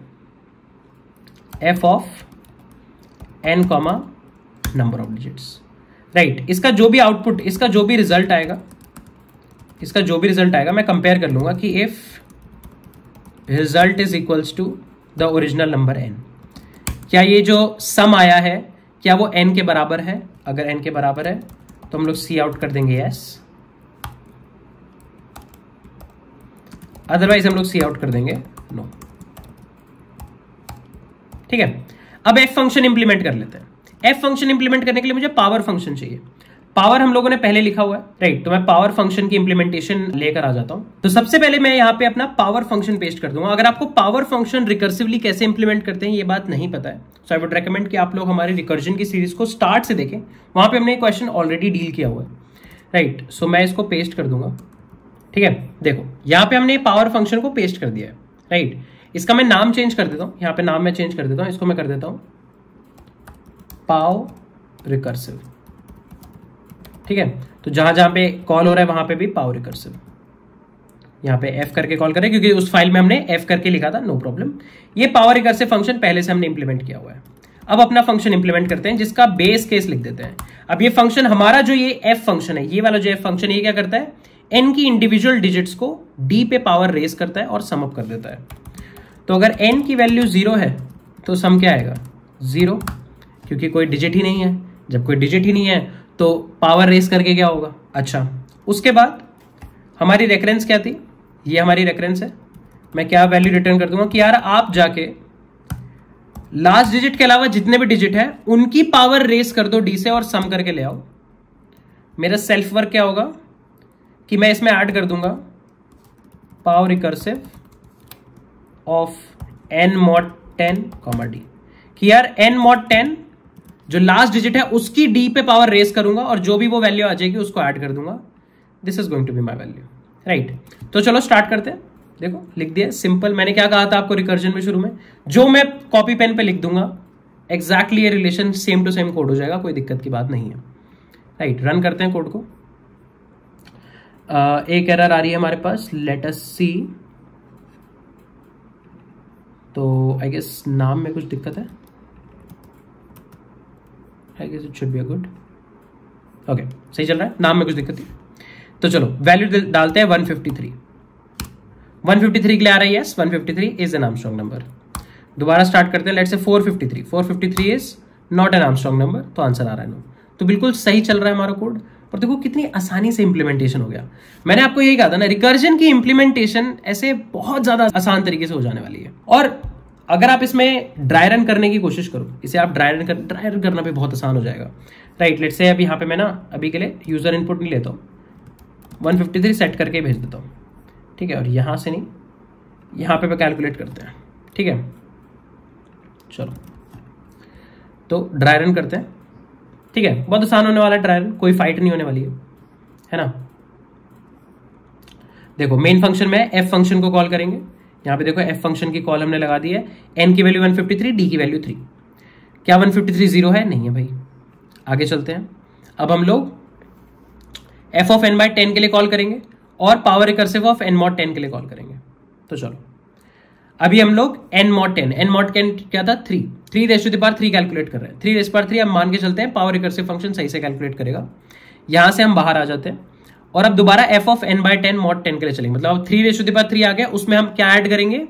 f of n comma number of digits. Right. इसका जो भी आउटपुट, इसका जो भी रिजल्ट आएगा, मैं कंपेयर कर लूंगा कि if result is equals to the original number n, क्या ये जो सम आया है क्या वो n के बराबर है? अगर n के बराबर है तो हम लोग सी आउट कर देंगे yes, अदरवाइज हम लोग सी आउट कर देंगे नो। ठीक है, अब एफ फंक्शन इंप्लीमेंट कर लेते हैं। एफ फंक्शन इंप्लीमेंट करने के लिए मुझे पावर फंक्शन चाहिए। पावर हम लोगों ने पहले लिखा हुआ है, राइट। तो मैं पावर फंक्शन की इंप्लीमेंटेशन लेकर आ जाता हूं। तो सबसे पहले मैं यहां पे अपना पावर फंक्शन पेस्ट कर दूंगा। अगर आपको पावर फंक्शन रिकर्सिवली कैसे इंप्लीमेंट करते हैं ये बात नहीं पता है, सो आई वुड रेकमेंड कि आप लोग हमारी रिकर्जन की सीरीज को स्टार्ट से देखें, वहां पे हमने क्वेश्चन ऑलरेडी डील किया हुआ है, राइट। सो मैं इसको पेस्ट कर दूंगा। ठीक है, देखो यहां पे हमने पावर फंक्शन को पेस्ट कर दिया है, राइट। इसका मैं नाम चेंज कर देता हूं, यहां पे नाम मैं चेंज कर देता हूं, इसको मैं कर देता हूं पाव रिकर्सिव। ठीक है, तो जहां जहां पे कॉल हो रहा है वहां पे भी पाव रिकर्सिव। यहां पे एफ करके कॉल करें क्योंकि उस फाइल में हमने एफ करके लिखा था, नो प्रॉब्लम। ये पावर रिकर्सिव फंक्शन पहले से हमने इंप्लीमेंट किया हुआ है। अब अपना फंक्शन इंप्लीमेंट करते हैं जिसका बेस केस लिख देते हैं। अब ये फंक्शन हमारा जो ये एफ फंक्शन है, ये वाला जो एफ फंक्शन, ये क्या करता है, एन की इंडिविजुअल डिजिट्स को डी पे पावर रेस करता है और सम अप कर देता है। तो अगर एन की वैल्यू 0 है तो सम क्या आएगा, 0, क्योंकि कोई डिजिट ही नहीं है। जब कोई डिजिट ही नहीं है तो पावर रेस करके क्या होगा। अच्छा, उसके बाद हमारी रेफरेंस क्या थी, ये हमारी रेफरेंस है। मैं क्या वैल्यू रिटर्न कर दूंगा कि यार आप जाके लास्ट डिजिट के अलावा जितने भी डिजिट है उनकी पावर रेस कर दो डी से और सम करके ले आओ। मेरा सेल्फ वर्क क्या होगा कि मैं इसमें ऐड कर दूंगा power recursive of n mod 10 d, कि यार n mod 10 जो लास्ट डिजिट है उसकी डी पे पावर रेस करूंगा और जो भी वो वैल्यू आ जाएगी उसको ऐड कर दूंगा। This is going to be my value, right. तो चलो स्टार्ट करते हैं। देखो लिख दिया, सिंपल। मैंने क्या कहा था आपको रिकर्जन में शुरू में, जो मैं कॉपी पेन पे लिख दूंगा एग्जैक्टली ये relation same to same code हो जाएगा, कोई दिक्कत की बात नहीं है, राइट। रन करते हैं कोड को। एक एरर आ रही है हमारे पास, लेट अस सी। तो आई गेस नाम में कुछ दिक्कत है, I guess it should be good. Okay, सही चल रहा है, नाम में कुछ दिक्कत थी। तो चलो वैल्यू डालते हैं 153। 153 के लिए आ रहा है yes, 153 is an Armstrong number. दोबारा स्टार्ट करते हैं, let's say 453। 453 is not an Armstrong number, तो आंसर आ रहा है नो। तो बिल्कुल सही चल रहा है हमारा कोड। और देखो कितनी आसानी से इंप्लीमेंटेशन हो गया। मैंने आपको यही कहा था ना, रिकर्जन की इंप्लीमेंटेशन ऐसे बहुत ज्यादा आसान तरीके से हो जाने वाली है। और अगर आप इसमें ड्राई रन करने की कोशिश करो, इसे आप ड्राई रन करना भी बहुत आसान हो जाएगा, राइट। लेट्स से अब यहाँ पे मैं ना अभी के लिए यूजर इनपुट नहीं लेता हूँ, 153 सेट करके भेज देता हूँ, ठीक है। और यहाँ से नहीं, यहाँ पे कैलकुलेट करते हैं, ठीक है। चलो तो ड्राई रन करते हैं, ठीक है। बहुत आसान होने वाला है ड्राई रन, कोई फाइट नहीं होने वाली है ना। देखो मेन फंक्शन में एफ फंक्शन को कॉल करेंगे। यहाँ पे देखो एफ फंक्शन की कॉल हमने लगा दी है, एन की वैल्यू 153, डी की वैल्यू 3। क्या 153 0 है? नहीं है भाई। आगे चलते हैं। अब हम लोग एफ ऑफ एन बाई 10 के लिए कॉल करेंगे और power recursive of n mod 10 के लिए कॉल करेंगे। तो चलो अभी हम लोग एन मॉड 10 क्या था, 3 raise to the power 3 calculate कर रहे हैं। 3 रेज़ टू पावर 3 हम मान के चलते हैं पावर रिकर्सिव फंक्शन सही से कैलकुलेट करेगा। यहां से हम बाहर आ जाते हैं और अब दोबारा f of n by 10 mod 10 के लिए चलेंगे। मतलब अब 3 रेज़ टू द पावर 3 आ गया, उसमें हम क्या ऐड करेंगे,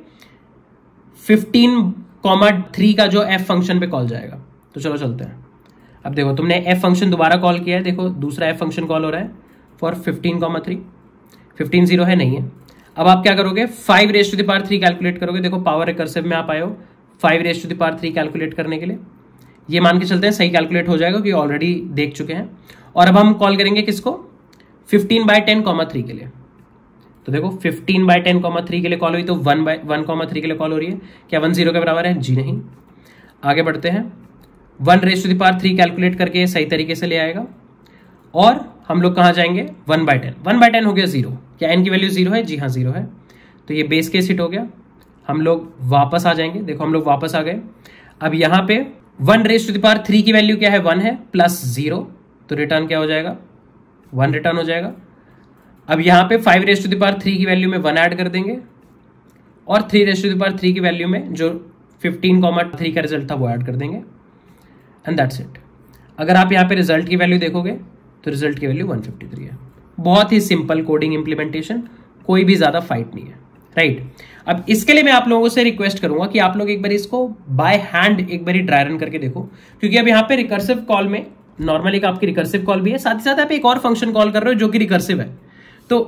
15,3 का जो एफ फंक्शन पे कॉल जाएगा। तो चलो चलते हैं। अब देखो तुमने एफ फंक्शन दोबारा कॉल किया है, देखो दूसरा एफ फंक्शन कॉल हो रहा है फॉर 15,3। 15 0 है, नहीं है। अब आप क्या करोगे, 5 raise to the power 3 calculate करोगे। देखो पावर रिकर्सिव में आप आए हो 5 raise to the power 3 calculate करने के लिए। ये मान के चलते हैं सही कैलकुलेट हो जाएगा क्योंकि ऑलरेडी देख चुके हैं। और अब हम कॉल करेंगे किसको, 15/10,3 के लिए। तो देखो 15/10,3 के लिए कॉल हुई तो 1/1,3 के लिए कॉल हो रही है। क्या 1 0 के बराबर है? जी नहीं। आगे बढ़ते हैं। 1 raise to the power 3 calculate करके सही तरीके से ले आएगा और हम लोग कहाँ जाएंगे, 1/10। 1/10 हो गया 0। क्या n की वैल्यू 0 है? जी हाँ 0 है। तो ये बेस केस हिट हो गया। हम लोग वापस आ जाएंगे। देखो हम लोग वापस आ गए। अब यहाँ पे 1 रेज़ टू द पावर 3 की वैल्यू क्या है, 1 है, प्लस 0, तो रिटर्न क्या हो जाएगा, 1 रिटर्न हो जाएगा। अब यहाँ पे 5 रेज़ टू द पावर 3 की वैल्यू में 1 ऐड कर देंगे और 3 रेज़ टू द पावर 3 की वैल्यू में जो 15,3 का रिजल्ट था वो ऐड कर देंगे एंड दैट्स इट। अगर आप यहाँ पे रिजल्ट की वैल्यू देखोगे तो रिजल्ट की वैल्यू 153 है। बहुत ही सिंपल कोडिंग इंप्लीमेंटेशन, कोई भी ज्यादा फाइट नहीं है, राइट। अब इसके लिए मैं आप लोगों से रिक्वेस्ट करूंगा कि आप लोग एक बार इसको बाय हैंड एक बार ड्राई रन करके देखो, क्योंकि अब यहाँ पे रिकर्सिव कॉल में नॉर्मली आपकी रिकर्सिव कॉल भी है, साथ ही साथ आप एक और फंक्शन कॉल कर रहे हो जो कि रिकर्सिव है। तो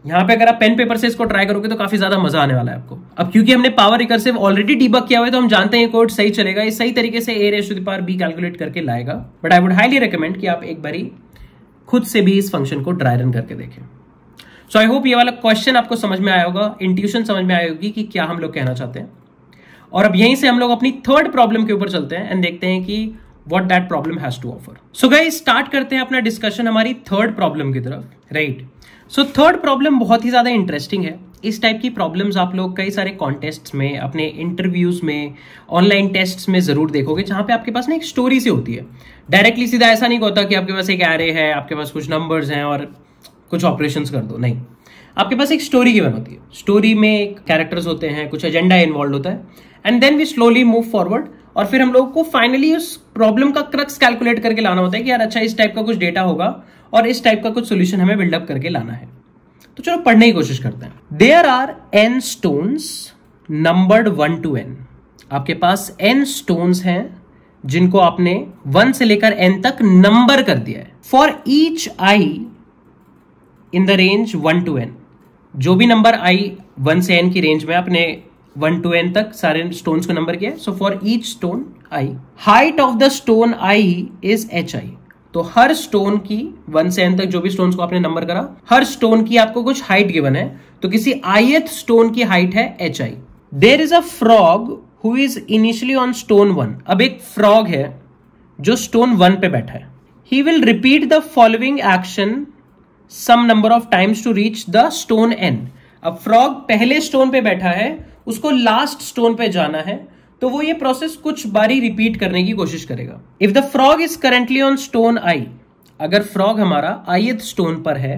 यहाँ पे अगर आप पेन पेपर से इसको ट्राई करोगे तो काफी ज्यादा मजा आने वाला है आपको। अब क्योंकि हमने पावर रिकर्सिव ऑलरेडी डीबग किया हुआ है तो हम जानते हैं कोड सही चलेगा, ये सही तरीके से a⁻b कैलकुलेट करके लाएगा। But I would highly recommend कि आप एक बारी खुद से भी इस फंक्शन को ड्राई रन करके देखें। सो आई होप ये वाला क्वेश्चन आपको समझ में आया होगा, इंट्यूशन समझ में आई होगी कि क्या हम लोग कहना चाहते हैं। और अब यहीं से हम लोग अपनी थर्ड प्रॉब्लम के ऊपर चलते हैं एंड देखते हैं कि what that problem has to offer. So guys start करते हैं अपना डिस्कशन हमारी थर्ड प्रॉब्लम की तरफ, राइट। सो थर्ड प्रॉब्लम बहुत ही ज्यादा इंटरेस्टिंग है। इस टाइप की प्रॉब्लम्स आप लोग कई सारे कॉन्टेस्ट्स में, अपने इंटरव्यूज में, ऑनलाइन टेस्ट्स में जरूर देखोगे, जहां पे आपके पास ना एक स्टोरी सी होती है। डायरेक्टली सीधा ऐसा नहीं होता कि आपके पास एक एरे है, आपके पास कुछ नंबर्स हैं और कुछ ऑपरेशंस कर दो, नहीं। आपके पास एक स्टोरी गिवन होती है, स्टोरी में कैरेक्टर्स होते हैं, कुछ एजेंडा इन्वॉल्व होता है, and then we slowly move forward. और फिर हम लोग को फाइनली उस प्रॉब्लम का क्रक्स कैलकुलेट करके लाना होता है कि यार अच्छा इस टाइप का कुछ डेटा होगा और इस टाइप का कुछ सोल्यूशन हमें बिल्डअप करके लाना है। तो चलो पढ़ने की कोशिश करते हैं। There are n stones numbered 1 to n। आपके पास n स्टोन्स हैं जिनको आपने 1 से लेकर n तक नंबर कर दिया है। For each i in the range 1 to n, जो भी नंबर i 1 से n की रेंज में आपने 1 to n तक सारे स्टोन्स को नंबर किया है। So for each stone i, height of the stone i is hi। तो हर स्टोन की 1 से n तक जो भी स्टोन्स को आपने नंबर करा, हर स्टोन की आपको कुछ हाइट गिवन है, तो किसी ith स्टोन की हाइट है hi। There is a frog who is initially on stone 1। अब एक फ्रॉग है जो स्टोन 1 पे बैठा है। He will repeat the following action some number of times to reach the stone n। अब फ्रॉग पहले स्टोन पे बैठा है, उसको लास्ट स्टोन पे जाना है, तो वो ये प्रोसेस कुछ बारी रिपीट करने की कोशिश करेगा। If the frog is currently on stone i, अगर फ्रॉग हमारा ith स्टोन पर है,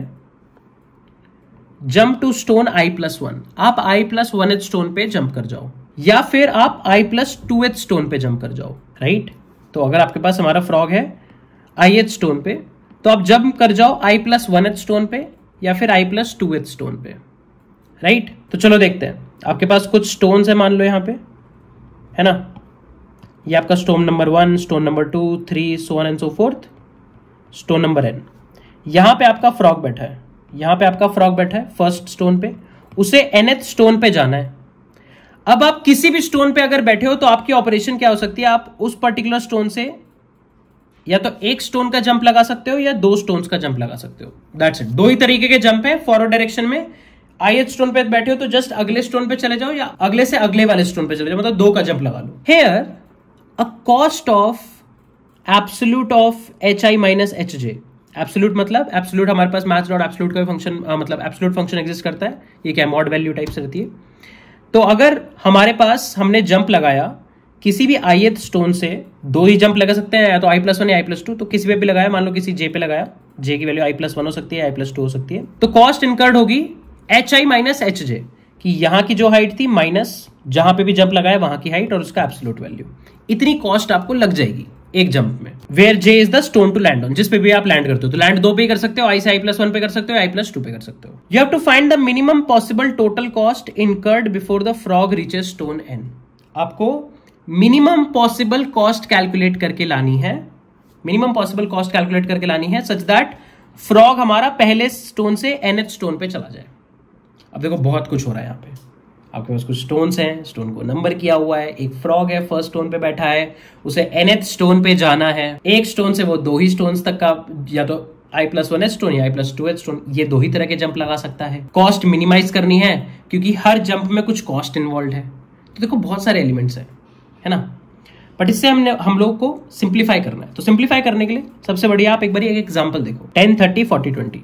जंप टू स्टोन i+1। आप i+1th स्टोन पे जंप कर जाओ, या फिर आप i+2th स्टोन पे जंप कर जाओ, राइट। तो अगर आपके पास हमारा फ्रॉग है ith स्टोन पे, तो आप जंप कर जाओ i+1th स्टोन पे या फिर i+2th स्टोन पे, राइट। तो चलो देखते हैं। आपके पास कुछ स्टोन्स है, मान लो यहां पे है ना, ये आपका stone number 1, stone number 2, 3, so on and so forth, stone number n। यहां पे आपका फ्रॉग बैठा है, यहां पे आपका फ्रॉग बैठा है फर्स्ट स्टोन पे, उसे nth स्टोन पे जाना है। अब आप किसी भी स्टोन पे अगर बैठे हो तो आपकी ऑपरेशन क्या हो सकती है, आप उस पर्टिकुलर स्टोन से या तो एक स्टोन का जंप लगा सकते हो या 2 स्टोन्स का जंप लगा सकते हो। That's it. 2 ही तरीके के जंप है। फॉरवर्ड डायरेक्शन में ith स्टोन पे बैठे हो तो जस्ट अगले स्टोन पे चले जाओ, या अगले से अगले वाले स्टोन पे चले जाओ, मतलब 2 का जंप लगा लो। Here a cost of absolute of hi minus hj। Absolute मतलब एब्सोल्यूट, हमारे पास मैथ्स डॉट एब्सोल्यूट का फंक्शन, मतलब एब्सोल्यूट फंक्शन एग्जिस्ट करता है। ये क्या मॉड वैल्यू टाइप से रहती है। तो अगर हमारे पास हमने जंप लगाया किसी भी ith स्टोन से, 2 ही जंप लगा सकते हैं, या तो i+1 या i+2, तो किसी पे भी लगाया, मान लो किसी j पे लगाया, j की वैल्यू i+1 हो सकती है, i+2 हो सकती है, तो कॉस्ट इनकर्ड होगी hi माइनस hj, कि यहां की जो हाइट थी माइनस जहां पे भी जंप लगाया वहां की हाइट और उसका एब्सोल्यूट वैल्यू। इतनी कॉस्ट आपको लग जाएगी एक जंप में। Where j is the stone to land on, जिस पे भी आप लैंड करते हो, तो लैंड 2 पे कर सकते हो, i से i+1 पे कर सकते हो, i+2 पे कर सकते हो। You have to find the minimum possible total cost incurred before the frog reaches stone n। आपको मिनिमम पॉसिबल कॉस्ट कैलकुलेट करके लानी है, मिनिमम पॉसिबल कॉस्ट कैलकुलेट करके लानी है सच दैट फ्रॉग हमारा पहले स्टोन से nth स्टोन पे चला जाए। अब देखो बहुत कुछ हो रहा है यहाँ पे। आपके पास कुछ स्टोन्स हैं, स्टोन को नंबर किया हुआ है, एक फ्रॉग है फर्स्ट स्टोन पे बैठा है, उसे nth स्टोन पे जाना है। एक स्टोन से वो 2 ही स्टोन्स तक का, या तो i+1 स्टोन या i+2 स्टोन, ये 2 ही तरह के जंप लगा सकता है। कॉस्ट मिनिमाइज करनी है क्योंकि हर जंप में कुछ कॉस्ट इन्वॉल्व है। तो देखो बहुत सारे एलिमेंट्स हैं, है ना। बट इससे हम लोग को सिंप्लीफाई करना है। तो सिंप्लीफाई करने के लिए सबसे बढ़िया आप एक बार एक एग्जांपल देखो, 10, 30, 40, 20।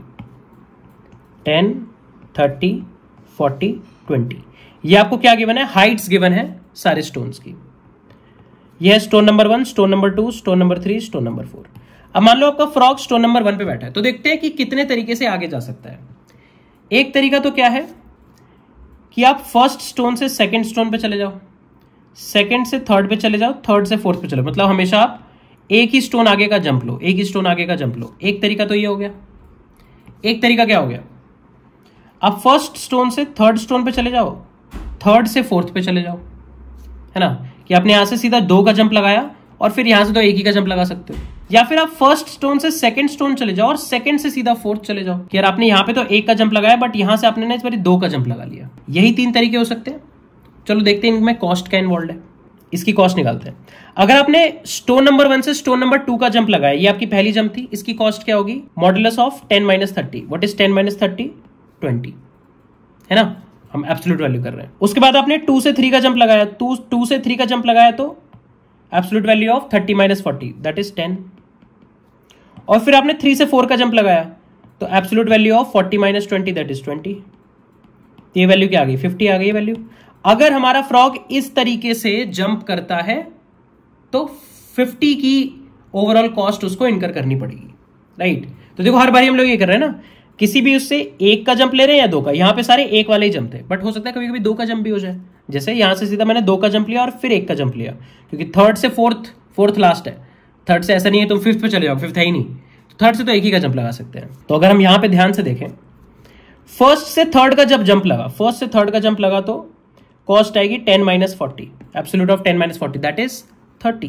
10, 30, 40, 20। ये आपको क्या गिवन है, हाइट्स गिवन है सारे स्टोन्स की। ये है stone number 1, stone number 2, stone number 3, stone number 4। अब मान लो आपका फ्रॉग स्टोन नंबर 1 पे बैठा है, तो देखते हैं कि कितने तरीके से आगे जा सकता है। एक तरीका तो क्या है कि आप फर्स्ट स्टोन से सेकंड स्टोन पे चले जाओ, सेकंड से थर्ड पे चले जाओ, थर्ड से फोर्थ पे चले, मतलब हमेशा आप एक ही स्टोन आगे का जंप लो, एक ही स्टोन आगे का जंप लो। एक तरीका तो ये हो गया। एक तरीका क्या हो गया, आप फर्स्ट स्टोन से थर्ड स्टोन पे चले जाओ, थर्ड से फोर्थ पे चले जाओ, है ना, कि आपने यहां से सीधा 2 का जंप लगाया और फिर यहां से तो एक ही का जंप लगा सकते हो, या फिर आप फर्स्ट स्टोन से सेकंड स्टोन चले जाओ और सेकंड से सीधा फोर्थ चले जाओ कि यार आपने यहाँ पे तो एक का जंप लगाया बट यहां से आपने ना इस बार 2 का जंप लगा लिया। यही 3 तरीके हो सकते हैं। चलो देखते हैं इनमें कॉस्ट क्या इन्वॉल्व है, इसकी कॉस्ट निकालते हैं। अगर आपने स्टोन नंबर 1 से स्टोन नंबर 2 का जंप लगाया, ये आपकी पहली जंप थी, इसकी कॉस्ट क्या होगी? Modulus of 10 - 30। What is 10 - 30? 20, है ना, हम एब्सोल्यूट वैल्यू कर रहे हैं। उसके बाद आपने 2 से 3 का जंप लगाया, 2 से 3 का जंप लगाया तो absolute value of 30 - 40 that is 10। और फिर आपने 3 से 4 का जंप लगाया तो absolute value of 40 - 20 that is 20। ये वैल्यू क्या आ गई? 50 आ गई वैल्यू। अगर हमारा फ्रॉग इस तरीके से जंप करता है तो 50 की ओवरऑल कॉस्ट उसको इनकर करनी पड़ेगी, राइट। तो देखो हर बार हम लोग ये कर रहे हैं ना, किसी भी उससे 1 का जंप ले रहे हैं या 2 का। यहां पे सारे 1 वाले ही जंप थे, बट हो सकता है कभी कभी 2 का जंप भी हो जाए। जैसे यहां से सीधा मैंने 2 का जंप लिया और फिर 1 का जंप लिया, क्योंकि थर्ड से फोर्थ लास्ट है। थर्ड से ऐसा नहीं है तुम फिफ्थ पे चले जाओ, फिफ्थ है ही नहीं, तो थर्ड से तो एक ही का जंप लगा सकते हैं। तो अगर हम यहां पे ध्यान से देखें, फर्स्ट से थर्ड का जब जंप लगा, फर्स्ट से थर्ड का जंप लगा तो कॉस्ट आएगी 10 - 40, absolute of 10 - 40 that is 30।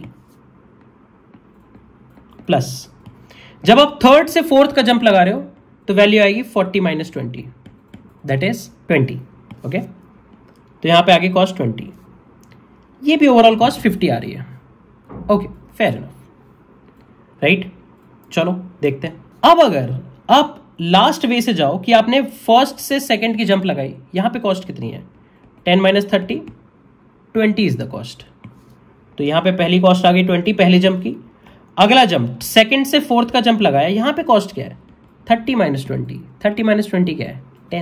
Plus जब आप थर्ड से फोर्थ का जंप लगा रहे हो तो वैल्यू आएगी 40 - 20 दैट इज 20। ओके, तो यहां पे आगे कॉस्ट 20, ये भी ओवरऑल कॉस्ट 50 आ रही है। Okay, fair enough, right. चलो देखते हैं। अब अगर आप लास्ट वे से जाओ कि आपने फर्स्ट से सेकंड की जंप लगाई, यहां पे कॉस्ट कितनी है? 10 - 30, 20 इज द कॉस्ट। तो यहां पे पहली कॉस्ट आ गई 20 पहली जंप की। अगला जंप सेकंड से फोर्थ का जंप लगाया, यहां पे कॉस्ट क्या है? 30 - 20। 30 - 20 क्या है?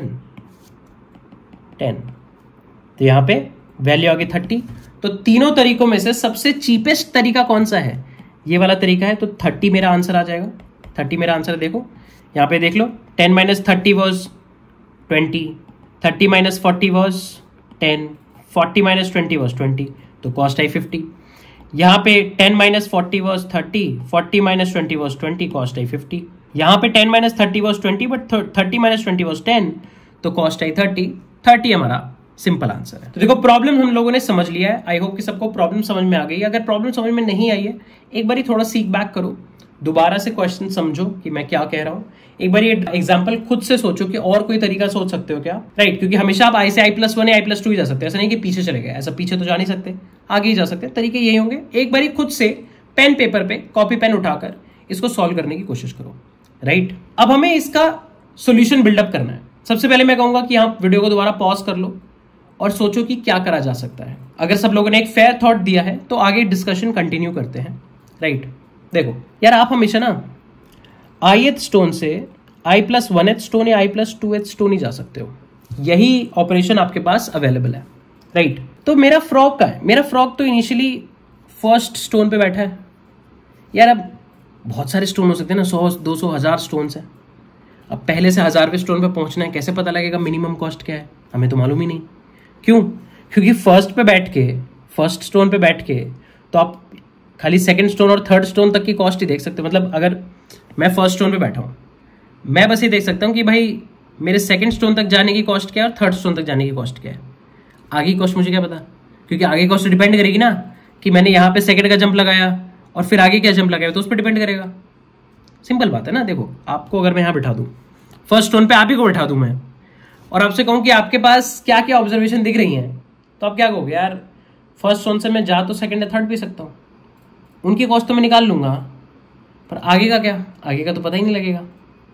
10। तो यहां पे वैल्यू आ गई 30। तो तीनों तरीकों में से सबसे चीपेस्ट तरीका कौन सा है? ये वाला तरीका है। तो 30 मेरा आंसर आ जाएगा। 30 मेरा आंसर, देखो यहां पे देख लो, 10 - 30 वॉज 20, 30 - 40 वॉज 10, 40 - 20 वॉज 20, तो कॉस्ट आई 50। यहां पे 10 - 40 वॉज 30, 40 - 20 वॉज 20, कॉस्ट आई 50। यहां पे 10 - 30 वॉज 20 बट 30 - 20 वॉज 10, तो कॉस्ट आई 30। 30 हमारा सिंपल आंसर है। तो देखो प्रॉब्लम हम लोगों ने समझ लिया है। आई होप कि सबको प्रॉब्लम समझ में आ गई। अगर प्रॉब्लम समझ में नहीं आई है, एक बार थोड़ा सीक बैक करो, दोबारा से क्वेश्चन समझो कि मैं क्या कह रहा हूं। एक बार ये एग्जांपल खुद से सोचो कि और कोई तरीका सोच सकते हो क्या, राइट। क्योंकि हमेशा आप आई से I+1 या I+2 ही जा सकते हैं, ऐसा नहीं कि पीछे चले गए, ऐसा पीछे तो जा नहीं सकते, आगे ही जा सकते हैं। तरीके यही होंगे। एक बार खुद से पेन पेपर पे कॉपी पेन उठाकर इसको सॉल्व करने की कोशिश करो, राइट। अब हमें इसका सोल्यूशन बिल्डअप करना है। सबसे पहले मैं कहूंगा कि आप वीडियो को दोबारा पॉज कर लो और सोचो कि क्या करा जा सकता है। अगर सब लोगों ने एक फेयर थॉट दिया है तो आगे डिस्कशन कंटिन्यू करते हैं, राइट। देखो यार, आप हमेशा ना ith स्टोन से I+1th स्टोन या I+2th स्टोन ही जा सकते हो। यही ऑपरेशन आपके पास अवेलेबल है, राइट। तो मेरा फ्रॉग का है, मेरा फ्रॉग तो इनिशियली फर्स्ट स्टोन पे बैठा है। यार अब बहुत सारे स्टोन हो सकते हैं ना, 100, 200, 1000 स्टोन है। अब पहले से 1000वें स्टोन पे पहुंचना है, कैसे पता लगेगा मिनिमम कॉस्ट क्या है? हमें तो मालूम ही नहीं। क्यों? क्योंकि फर्स्ट स्टोन पे बैठ के तो आप खाली सेकंड स्टोन और थर्ड स्टोन तक की कॉस्ट ही देख सकते हो। मतलब अगर मैं फर्स्ट स्टोन पे बैठा हूं, मैं बस ये देख सकता हूं कि भाई मेरे सेकंड स्टोन तक जाने की कॉस्ट क्या है और थर्ड स्टोन तक जाने की कॉस्ट क्या है। आगे की कॉस्ट मुझे क्या पता, क्योंकि आगे की कॉस्ट डिपेंड करेगी ना कि मैंने यहाँ पे सेकंड का जंप लगाया और फिर आगे क्या जंप लगाया, तो उस पर डिपेंड करेगा। सिंपल बात है ना। देखो आपको अगर मैं यहाँ बिठा दूँ फर्स्ट स्टोन पे, आप ही को बिठा दूँ मैं, और आपसे कहूँ कि आपके पास क्या क्या ऑब्जर्वेशन दिख रही हैं, तो आप क्या कहोगे? यार फर्स्ट स्टोन से मैं जा तो सेकंड या थर्ड भी सकता हूँ, उनकी कॉस्ट तो मैं निकाल लूंगा, पर आगे का क्या? आगे का तो पता ही नहीं लगेगा।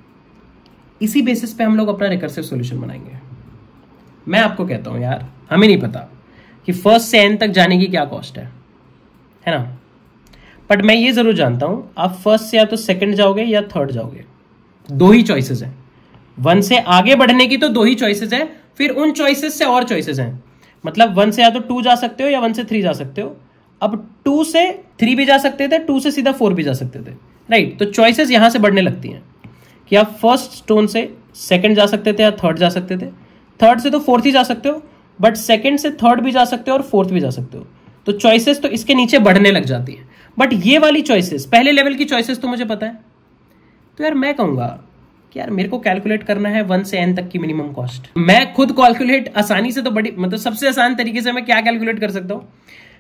इसी बेसिस पे हम लोग अपना रिकर्सिव सॉल्यूशन बनाएंगे। मैं आपको कहता हूं यार, हमें नहीं पता कि फर्स्ट से एन तक जाने की क्या कॉस्ट है ना, बट मैं ये जरूर जानता हूं आप फर्स्ट से या तो सेकंड जाओगे या थर्ड जाओगे। 2 ही चॉइसेस हैं। 1 से आगे बढ़ने की तो 2 ही चॉइसेस हैं, फिर उन चॉइसेस से और चॉइसेस हैं। मतलब 1 से या तो 2 जा सकते हो या 1 से 3 जा सकते हो। अब 2 से 3 भी जा सकते थे, 2 से सीधा 4 भी जा सकते थे, राइट। तो चॉइसेस यहां से बढ़ने लगती हैं कि आप फर्स्ट स्टोन से सेकंड जा सकते थे या थर्ड जा सकते थे, थर्ड से तो फोर्थ ही जा सकते हो, बट सेकंड से थर्ड भी जा सकते हो और फोर्थ भी जा सकते हो। तो चॉइसेस तो इसके नीचे बढ़ने लग जाती है। बट ये वाली चॉइसेस, पहले लेवल की चॉइसेस तो मुझे पता है। तो यार मैं कहूंगा कि यार मेरे को कैलकुलेट करना है 1 से n तक की मिनिमम कॉस्ट। मैं खुद कैलकुलेट आसानी से तो बड़ी, मतलब सबसे आसान तरीके से मैं क्या कैलकुलेट कर सकता हूं,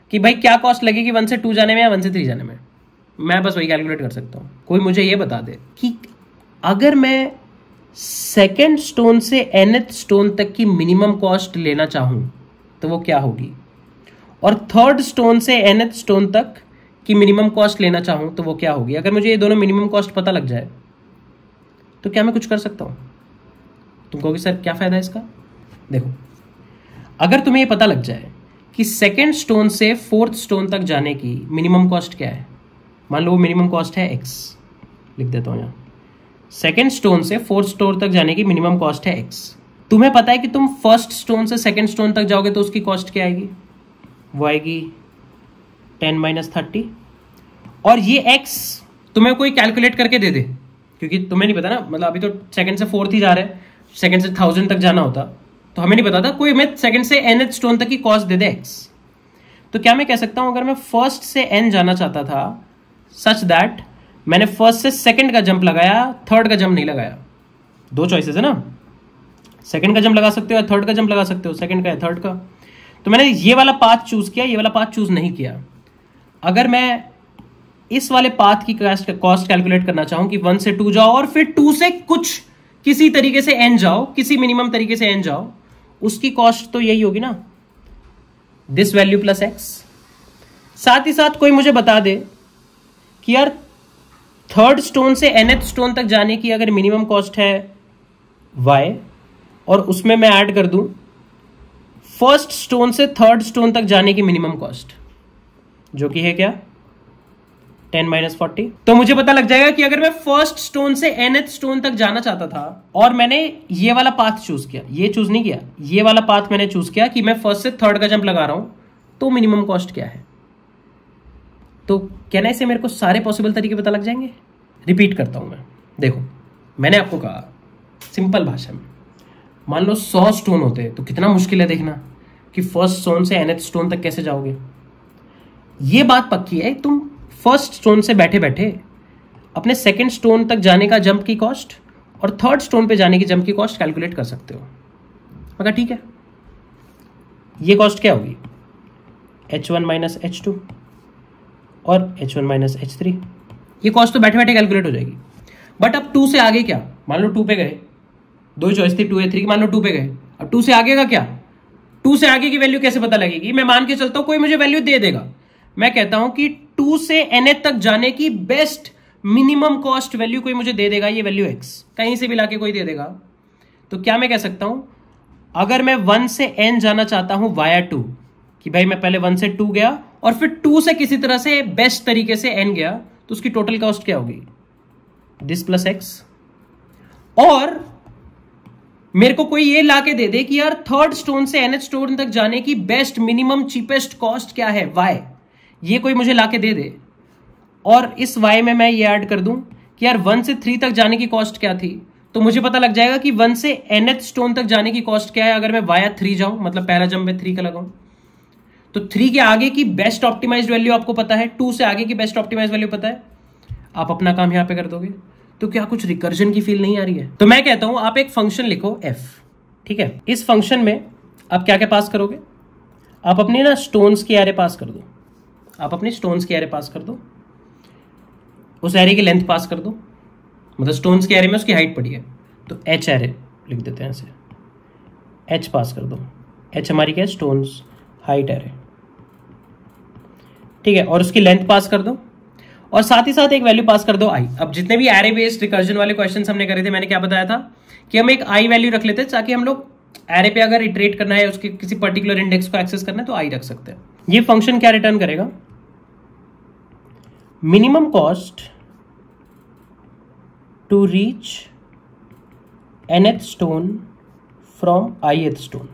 कि भाई क्या कॉस्ट लगेगी 1 से 2 जाने में या 1 से 3 जाने में, मैं बस वही कैलकुलेट कर सकता हूँ। कोई मुझे ये बता दे कि अगर मैं सेकेंड स्टोन से nth स्टोन तक की मिनिमम कॉस्ट लेना चाहूं तो वो क्या होगी, और थर्ड स्टोन से nth स्टोन तक की मिनिमम कॉस्ट लेना चाहूं तो वो क्या होगी। अगर मुझे ये दोनों मिनिमम कॉस्ट पता लग जाए तो क्या मैं कुछ कर सकता हूं। तुम कहोगे सर क्या फायदा है इसका। देखो, अगर तुम्हें ये पता लग जाए कि सेकेंड स्टोन से फोर्थ स्टोन तक जाने की मिनिमम कॉस्ट क्या है, मान लो वो मिनिमम कॉस्ट है x, लिख देता हूं यहां, सेकेंड स्टोन से फोर्थ स्टोन तक जाने की मिनिमम कॉस्ट है x। तुम्हें पता है कि तुम फर्स्ट स्टोन से सेकेंड स्टोन तक जाओगे तो उसकी कॉस्ट क्या आएगी, वो आएगी 10 - 30, और ये x तुम्हें कोई कैलकुलेट करके दे दे, क्योंकि तुम्हें नहीं पता ना, मतलब अभी तो सेकंड से फोर्थ ही जा रहा है, सेकंड से 1000 तक जाना होता तो हमें नहीं पता था, कोई हमें सेकंड से nth स्टोन तक की कॉस्ट दे दे x। तो क्या मैं कह सकता हूं, अगर मैं फर्स्ट से n जाना चाहता था सच दैट मैंने फर्स्ट से सेकंड का जंप लगाया, थर्ड का जंप नहीं लगाया, दो चॉइसेस है ना, सेकंड का जंप लगा सकते हो या थर्ड का जंप लगा सकते हो, सेकंड का या थर्ड का, तो मैंने ये वाला पाथ चूज किया, ये वाला पाथ चूज नहीं किया। अगर मैं इस वाले पाथ की कॉस्ट कैलकुलेट करना चाहूं कि 1 से 2 जाओ और फिर 2 से कुछ किसी तरीके से n जाओ, किसी मिनिमम तरीके से n जाओ, उसकी कॉस्ट तो यही होगी ना, दिस वैल्यू प्लस x। साथ ही साथ कोई मुझे बता दे कि यार थर्ड स्टोन से nth स्टोन तक जाने की अगर मिनिमम कॉस्ट है y, और उसमें मैं ऐड कर दूं फर्स्ट स्टोन से थर्ड स्टोन तक जाने की मिनिमम कॉस्ट, जो कि है क्या 10 - 40, तो मुझे पता लग जाएगा कि अगर मैं फर्स्ट स्टोन से nth स्टोन तक जाना चाहता था और मैंने ये वाला पाथ चूज किया, ये चूज नहीं किया, ये वाला पाथ मैंने चूज किया कि मैं फर्स्ट से थर्ड का जंप लगा रहा हूं, तो मिनिमम कॉस्ट क्या है। तो कहना इसे मेरे को सारे पॉसिबल तरीके पता लग जाएंगे। रिपीट करता हूं मैं, देखो मैंने आपको कहा सिंपल भाषा में, मान लो 100 स्टोन होते हैं तो कितना मुश्किल है देखना कि फर्स्ट स्टोन से nth स्टोन तक कैसे जाओगे। ये बात पक्की है, तुम फर्स्ट स्टोन से बैठे बैठे अपने सेकंड स्टोन तक जाने का जंप की कॉस्ट और थर्ड स्टोन पे जाने की जंप की कॉस्ट कैलकुलेट कर सकते हो। मगर ठीक है, ये कॉस्ट क्या होगी, h1 - h2 और h1 - h3, ये कॉस्ट तो बैठे बैठे कैलकुलेट हो जाएगी। बट अब 2 से आगे क्या, मान लो 2 पे गए, दो चॉइस थी 2 या 3 की, मान लो 2 पे गए, अब 2 से आगे का क्या, 2 से आगे की वैल्यू कैसे पता लगेगी। मैं मान के चलता हूं कोई मुझे वैल्यू दे देगा, मैं कहता हूं कि 2 से nth तक जाने की बेस्ट मिनिमम कॉस्ट वैल्यू कोई मुझे दे देगा, ये वैल्यू x कहीं से भी लाके कोई दे देगा। तो क्या मैं कह सकता हूं, अगर मैं 1 से n जाना चाहता हूं वाया 2, कि भाई मैं पहले 1 से 2 गया और फिर 2 से किसी तरह से बेस्ट तरीके से n गया, तो उसकी टोटल कॉस्ट क्या होगी, दिस प्लस x। और मेरे को कोई ये लाके दे दे कि यार थर्ड स्टोन से nth स्टोन तक जाने की बेस्ट मिनिमम चीपेस्ट कॉस्ट क्या है, y, ये कोई मुझे लाके दे दे, और इस y में मैं ये ऐड कर दूं कि यार 1 से 3 तक जाने की कॉस्ट क्या थी, तो मुझे पता लग जाएगा कि 1 से nth स्टोन तक जाने की कॉस्ट क्या है अगर मैं वाया 3 जाऊं, मतलब पहला जंप मैं 3 का लगाऊं। तो 3 के आगे की बेस्ट ऑप्टिमाइज्ड वैल्यू आपको पता है, 2 से आगे की बेस्ट ऑप्टिमाइज्ड वैल्यू पता है, आप अपना काम यहां पे कर दोगे। तो क्या कुछ रिकर्जन की फील नहीं आ रही है। तो मैं कहता हूं आप एक फंक्शन लिखो f, ठीक है। इस फंक्शन में आप क्या क्या पास करोगे, आप अपनी ना स्टोन्स की एरे पास कर दो, आप अपनी स्टोन्स की एरे पास कर दो, उस एरे की लेंथ पास कर दो, मतलब स्टोन्स की एरे में उसकी हाइट पड़ी है तो h एरे लिख देते हैं ऐसे, h पास कर दो, h हमारी क्या है, स्टोन्स हाइट एरे, ठीक है, और उसकी लेंथ पास कर दो, और साथ ही साथ एक वैल्यू पास कर दो i। अब जितने भी एरे बेस्ड रिकर्जन वाले क्वेश्चंस हमने करे थे, मैंने क्या बताया था कि हम एक i वैल्यू रख लेते हैं ताकि हम लोग एरे पे अगर इटरेट करना है, उसके किसी पर्टिकुलर इंडेक्स को एक्सेस करना है तो i रख सकते हैं। ये फंक्शन क्या रिटर्न करेगा, minimum cost to reach nth stone from ith stone,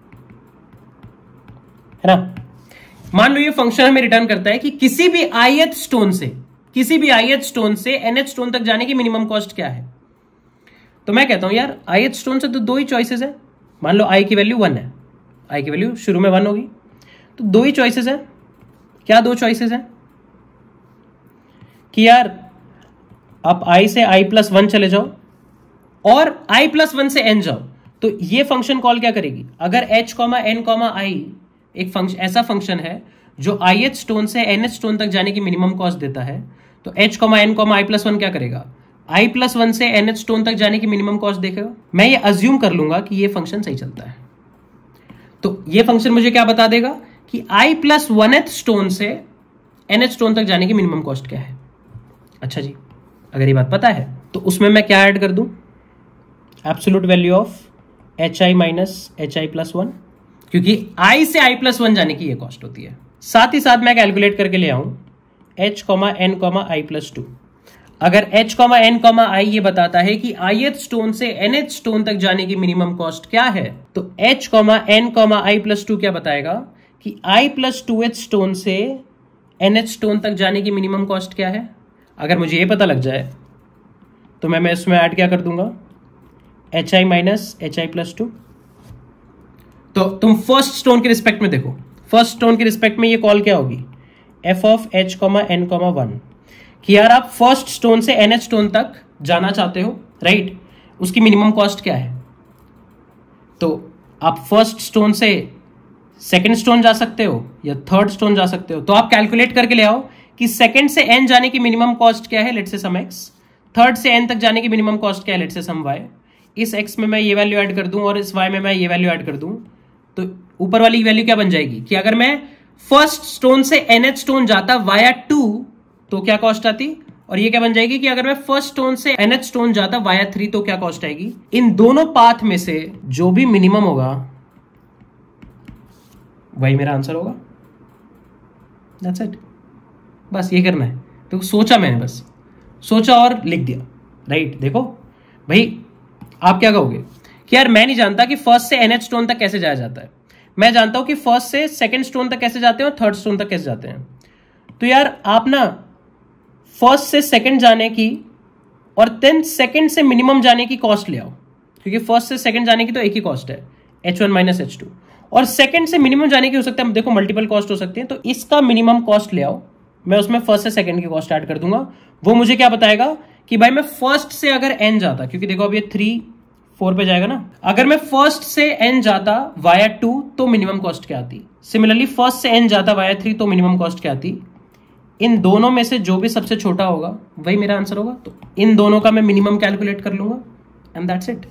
है ना। मान लो ये फंक्शन हमें रिटर्न करता है कि किसी भी ith स्टोन से nth स्टोन तक जाने की मिनिमम कॉस्ट क्या है। तो मैं कहता हूं यार ith स्टोन से तो 2 ही चॉइसेस है, मान लो i की वैल्यू 1 है, i की वैल्यू शुरू में 1 होगी, तो 2 ही चॉइसेस है। क्या 2 चॉइसेस है कि यार आप i से i+1 चले जाओ और i+1 से n जाओ। तो ये फंक्शन कॉल क्या करेगी, अगर h, n, i एक ऐसा फंक्शन है जो ith स्टोन से nth स्टोन तक जाने की मिनिमम कॉस्ट देता है, तो h, n, i+1 क्या करेगा, i+1 से nth स्टोन तक जाने की मिनिमम कॉस्ट देखेगा। मैं ये अज्यूम कर लूंगा कि ये फंक्शन सही चलता है, तो ये फंक्शन मुझे क्या बता देगा कि i+1th स्टोन से nth स्टोन तक जाने की मिनिमम कॉस्ट क्या है। अच्छा जी, अगर ये बात पता है तो उसमें मैं क्या ऐड कर दूं, absolute value of hi minus hi+1, क्योंकि i से i+1 जाने की ये कॉस्ट होती है। साथ ही साथ मैं कैलकुलेट करके ले आऊं h, n, i+2। अगर h, n, i ये बताता है कि ith स्टोन से nth स्टोन तक जाने की मिनिमम कॉस्ट क्या है, तो h, n, i+2 क्या बताएगा कि i+2th स्टोन से nth स्टोन तक जाने की मिनिमम कॉस्ट क्या है। अगर मुझे ये पता लग जाए तो मैं इसमें ऐड क्या कर दूंगा, hi माइनस hi+2। तो तुम फर्स्ट स्टोन के रिस्पेक्ट में देखो, फर्स्ट स्टोन के रिस्पेक्ट में ये कॉल क्या होगी, f ऑफ h, n, 1, कि यार आप फर्स्ट स्टोन से nth स्टोन तक जाना चाहते हो, राइट, उसकी मिनिमम कॉस्ट क्या है। तो आप फर्स्ट स्टोन से सेकंड स्टोन जा सकते हो या थर्ड स्टोन जा सकते हो, तो आप कैलकुलेट करके ले आओ कि सेकंड से n जाने की मिनिमम कॉस्ट क्या है, let's say some x, third से n तक जाने की मिनिमम कॉस्ट क्या है, लेट्स से सम y। इस x में मैं ये वैल्यू ऐड कर दूं और इस y में मैं ये वैल्यू ऐड कर दूं, तो ऊपर वाली वैल्यू क्या बन जाएगी कि अगर मैं फर्स्ट स्टोन से nth स्टोन जाता वाया 2 तो क्या कॉस्ट आती, और ये क्या बन जाएगी कि अगर मैं फर्स्ट स्टोन से nth स्टोन जाता वाया 3 तो क्या कॉस्ट आएगी। इन दोनों पाथ में से जो भी मिनिमम होगा वही मेरा आंसर होगा। दैट्स इट, बस ये करना है। तो सोचा मैंने, बस सोचा और लिख दिया, राइट। देखो भाई, आप क्या कहोगे कि यार मैं नहीं जानता कि फर्स्ट से nth स्टोन तक कैसे जाया जाता है, मैं जानता हूं कि फर्स्ट से सेकंड स्टोन तक कैसे जाते हैं और थर्ड स्टोन तक कैसे जाते हैं। तो यार आप ना फर्स्ट से सेकंड जाने की और देन सेकंड से मिनिमम जाने की कॉस्ट ले आओ, क्योंकि फर्स्ट से सेकंड जाने की तो एक ही कॉस्ट है, h1 माइनस h2, और सेकंड से मिनिमम जाने की हो सकता है, देखो मल्टीपल कॉस्ट हो सकती है, तो इसका मिनिमम कॉस्ट ले आओ। मैं उसमें फर्स्ट से सेकंड की कॉस्ट ऐड कर दूंगा, वो मुझे क्या बताएगा कि भाई मैं फर्स्ट से अगर n जाता, क्योंकि देखो अब ये 3 4 पे जाएगा ना, अगर मैं फर्स्ट से n जाता वाया 2 तो मिनिमम कॉस्ट क्या आती, सिमिलरली फर्स्ट से n जाता वाया 3 तो मिनिमम कॉस्ट क्या आती। इन दोनों में से जो भी सबसे छोटा होगा वही मेरा आंसर होगा, तो इन दोनों का मैं मिनिमम कैलकुलेट कर लूंगा and that's it.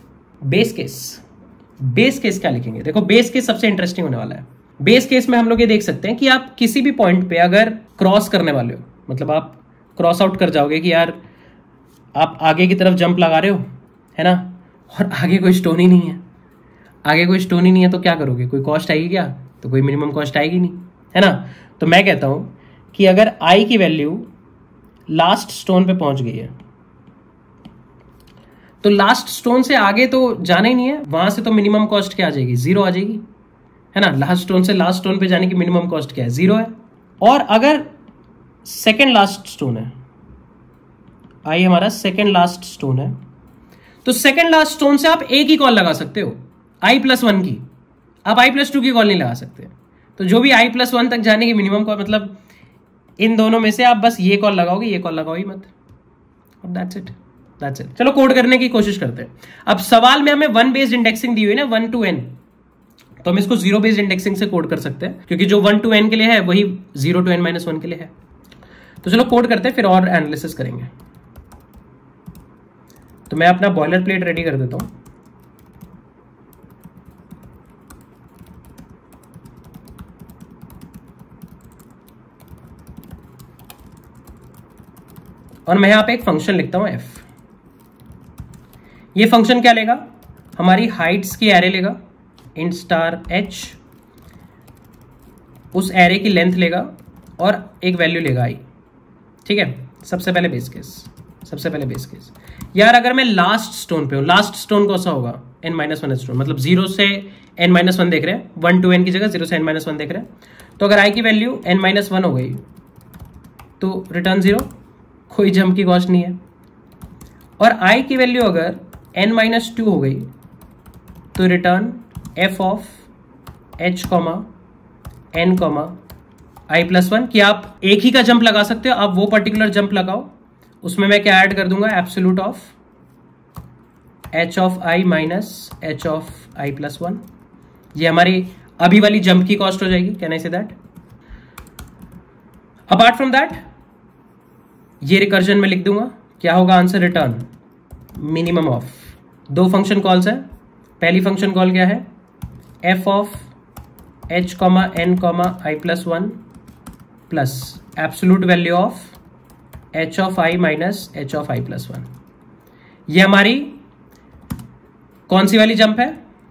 Base case क्या लिखेंगे, देखो बेस केस सबसे इंटरेस्टिंग होने वाला है। बेस केस में हम लोग ये देख सकते हैं कि आप किसी भी पॉइंट पे अगर क्रॉस करने वाले हो, मतलब आप क्रॉस आउट कर जाओगे कि यार आप आगे की तरफ जंप लगा रहे हो, है ना, और आगे कोई स्टोन ही नहीं है, आगे कोई स्टोन ही नहीं है, तो क्या करोगे, कोई कॉस्ट आएगी क्या, तो कोई मिनिमम कॉस्ट आएगी नहीं, है ना। तो मैं कहता हूं कि अगर i की वैल्यू लास्ट स्टोन पे पहुंच गई है तो लास्ट स्टोन से आगे तो जाना ही नहीं है, वहां से तो मिनिमम कॉस्ट क्या आ जाएगी, 0 आ जाएगी, है ना। लास्ट स्टोन से लास्ट स्टोन पे जाने की मिनिमम कॉस्ट क्या है, 0 है। और अगर सेकेंड लास्ट स्टोन है, i हमारा सेकेंड लास्ट स्टोन है, तो सेकेंड लास्ट स्टोन से आप एक ही कॉल लगा सकते हो, i+1 की, आप i+2 की कॉल नहीं लगा सकते। तो जो भी i+1 तक जाने की मिनिमम कॉल, मतलब इन दोनों में से आप बस ये कॉल लगाओगे, ये कॉल लगाओ ही मत, और दैट्स इट। चलो कोड करने की कोशिश करते हैं। अब सवाल में हमें 1 बेस्ड इंडेक्सिंग दी हुई है ना, 1 to n, तो हम इसको 0 बेस्ड इंडेक्सिंग से कोड कर सकते हैं, क्योंकि जो 1 to n के लिए है वही 0 to n-1 के लिए है। तो चलो कोड करते हैं, फिर और एनालिसिस करेंगे। तो मैं अपना बॉयलर प्लेट रेडी कर देता हूं। और मैं यहां पे एक फंक्शन लिखता हूं f। ये फंक्शन क्या लेगा, हमारी हाइट्स की एरे लेगा, int स्टार h, उस एरे की लेंथ लेगा और एक वैल्यू लेगा i, ठीक है। सबसे पहले बेस केस यार, अगर मैं लास्ट स्टोन पे हूं, लास्ट स्टोन कौन सा होगा, n-1 स्टोन, मतलब 0 से n-1 देख रहे हैं, 1 to n की जगह 0 से n-1 देख रहे हैं। तो अगर i की वैल्यू n-1 हो गई तो रिटर्न 0, कोई जंप की कॉस्ट नहीं है। और i की वैल्यू अगर n-2 हो गई तो return f of h, n, i+1, कि आप एक ही का जंप लगा सकते हो, आप वो पर्टिकुलर जंप लगाओ। उसमें मैं क्या ऐड कर दूंगा, absolute of h of i minus h of i+1। ये हमारी अभी वाली जंप की कॉस्ट हो जाएगी, can I say that. Apart from that ये रिकर्जन में लिख दूंगा, क्या होगा आंसर, रिटर्न मिनिमम ऑफ दो फंक्शन कॉल्स है। पहली फंक्शन कॉल क्या है, F of h n i plus 1 plus absolute value of h of i minus h of i plus 1। ये हमारी कौन सी वाली जंप है,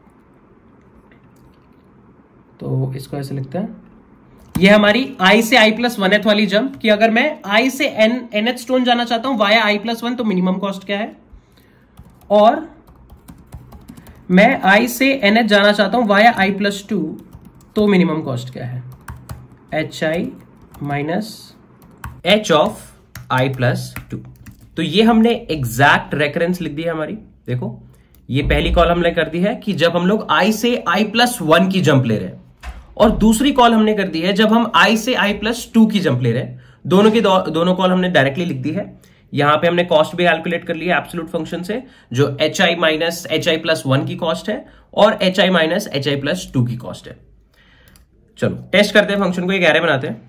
तो इसको ऐसे लिखते हैं, ये हमारी i से i प्लस 1th वाली जंप कि अगर मैं i से nth स्टोन जाना चाहता हूं वाया i प्लस 1 तो मिनिमम कॉस्ट क्या है, और मैं i से nth जाना चाहता हूं वाया i प्लस 2 तो मिनिमम कॉस्ट क्या है, hi minus h of i plus 2। तो ये हमने एग्जैक्ट रेफरेंस लिख दी है हमारी। देखो ये पहली कॉल हमने कर दी है कि जब हम लोग i से i प्लस 1 की जंप ले रहे हैं, और दूसरी कॉल हमने कर दी है जब हम i से i प्लस 2 की जंप ले रहे हैं। दोनों कॉल हमने डायरेक्टली लिख दी है। यहां पे हमने कॉस्ट भी कैलकुलेट कर लिया एब्सोल्यूट फंक्शन से, जो hi माइनस hi प्लस 1 की कॉस्ट है और hi माइनस hi प्लस 2 की कॉस्ट है। चलो टेस्ट करते हैं फंक्शन को, एक एरे बनाते हैं।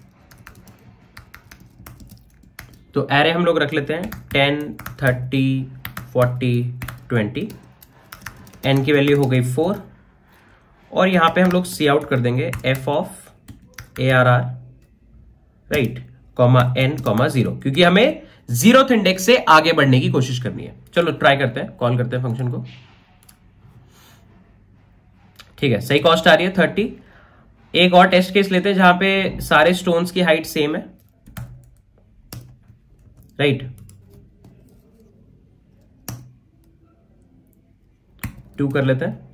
तो एरे हम लोग रख लेते हैं 10, 30, 40, 20, n की वैल्यू हो गई 4, और यहां पे हम लोग सी आउट कर देंगे f of ARR right comma n comma 0, क्योंकि हमें 0th इंडेक्स से आगे बढ़ने की कोशिश करनी है। चलो ट्राई करते हैं, कॉल करते हैं फंक्शन को। ठीक है, सही कॉस्ट आ रही है 30। एक और टेस्ट केस लेते हैं जहां पे सारे स्टोन्स की हाइट सेम है राइट। 2 कर लेते हैं,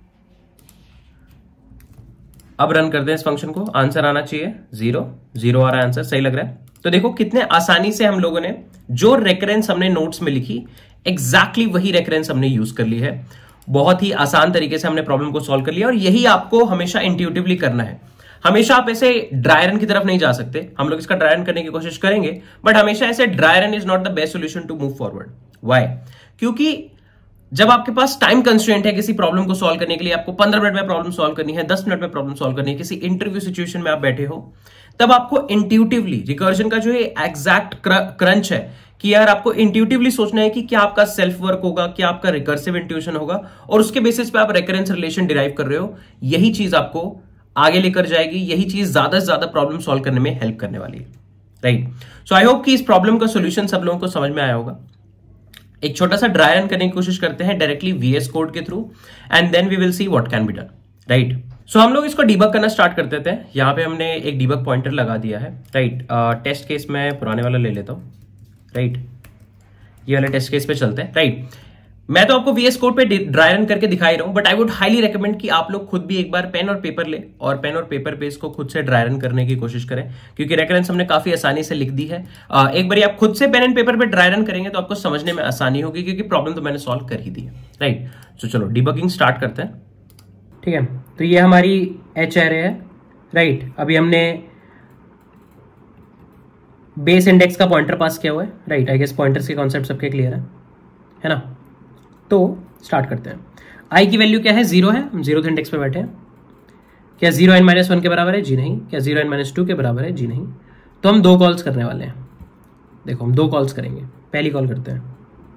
अब रन करते हैं इस फंक्शन को। आंसर आना चाहिए 0 0 आ रहा है आंसर, सही लग रहा है। तो देखो कितने आसानी से हम लोगों ने जो रेकरेंस हमने नोट्स में लिखी एग्जैक्टली वही रेकरेंस हमने यूज कर ली है। बहुत ही आसान तरीके से हमने प्रॉब्लम को सॉल्व कर लिया, और यही आपको हमेशा इंट्यूटिवली करना है। हमेशा आप ऐसे ड्राई रन की तरफ नहीं जा सकते, हम लोग इसका ड्राई रन करने की कोशिश करेंगे, बट हमेशा ऐसे dry run is not the best solution to move forward. Why? क्योंकि जब आपके पास टाइम कंस्ट्रेंट है किसी प्रॉब्लम को सॉल्व करने के लिए, आपको 15 मिनट में प्रॉब्लम सॉल्व करनी है, 10 मिनट में प्रॉब्लम सॉल्व करनी है, किसी इंटरव्यू सिचुएशन में आप बैठे हो, तब आपको इंट्यूटिवली रिकर्जन का जो एग्जैक्ट क्रंच है कि यार आपको इंट्यूटिवली सोचना है कि क्या आपका सेल्फ वर्क होगा, क्या आपका रिकर्सिव इंट्यूशन होगा, और उसके बेसिस पे आप रेकरेंस रिलेशन डिराइव कर रहे हो। यही चीज आपको आगे लेकर जाएगी, यही चीज ज्यादा से ज्यादा प्रॉब्लम सॉल्व करने में हेल्प करने वाली है राइट। सो आई होप कि इस प्रॉब्लम का सोल्यूशन सब लोगों को समझ में आया होगा। एक छोटा सा ड्राई रन करने की कोशिश करते हैं डायरेक्टली VS कोड के through, and then we will see what can be done right. So हम लोग इसको डिबग करना स्टार्ट कर देते हैं। यहाँ पे हमने एक डिबग पॉइंटर लगा दिया है राइट। टेस्ट केस में पुराने वाला ले लेता हूँ राइट, ये वाले टेस्ट केस पे चलते हैं राइट। मैं तो आपको VS कोड पे ड्राई रन करके दिखा ही रहा हूं, but I would highly recommend कि आप लोग खुद भी एक बार पेन और पेपर ले और पेन और पेपर पे इसको खुद से ड्राई रन करने की कोशिश करें, क्योंकि रेफरेंस हमने काफी आसानी से लिख दी है। एक बार आप खुद से पेन एंड पेपर पे ड्राई रन करेंगे तो आपको समझने में आसानी होगी, क्योंकि प्रॉब्लम तो मैंने सॉल्व कर ही दी है राइट। तो चलो डिबगिंग स्टार्ट करते हैं। ठीक है, तो ये हमारी H एरे है राइट। अभी हमने बेस इंडेक्स का पॉइंटर पास किया हुआ है राइट। आई गेस पॉइंटर्स के कॉन्सेप्ट सबके क्लियर है ना। तो स्टार्ट करते हैं। i की वैल्यू क्या है, 0 है, हम 0th इंडेक्स पे बैठे हैं। क्या 0 n - 1 के बराबर है, जी नहीं। क्या 0 n - 2 के बराबर है, जी नहीं। तो हम 2 कॉल्स करने वाले हैं। देखो हम 2 कॉल्स करेंगे। पहली कॉल करते हैं।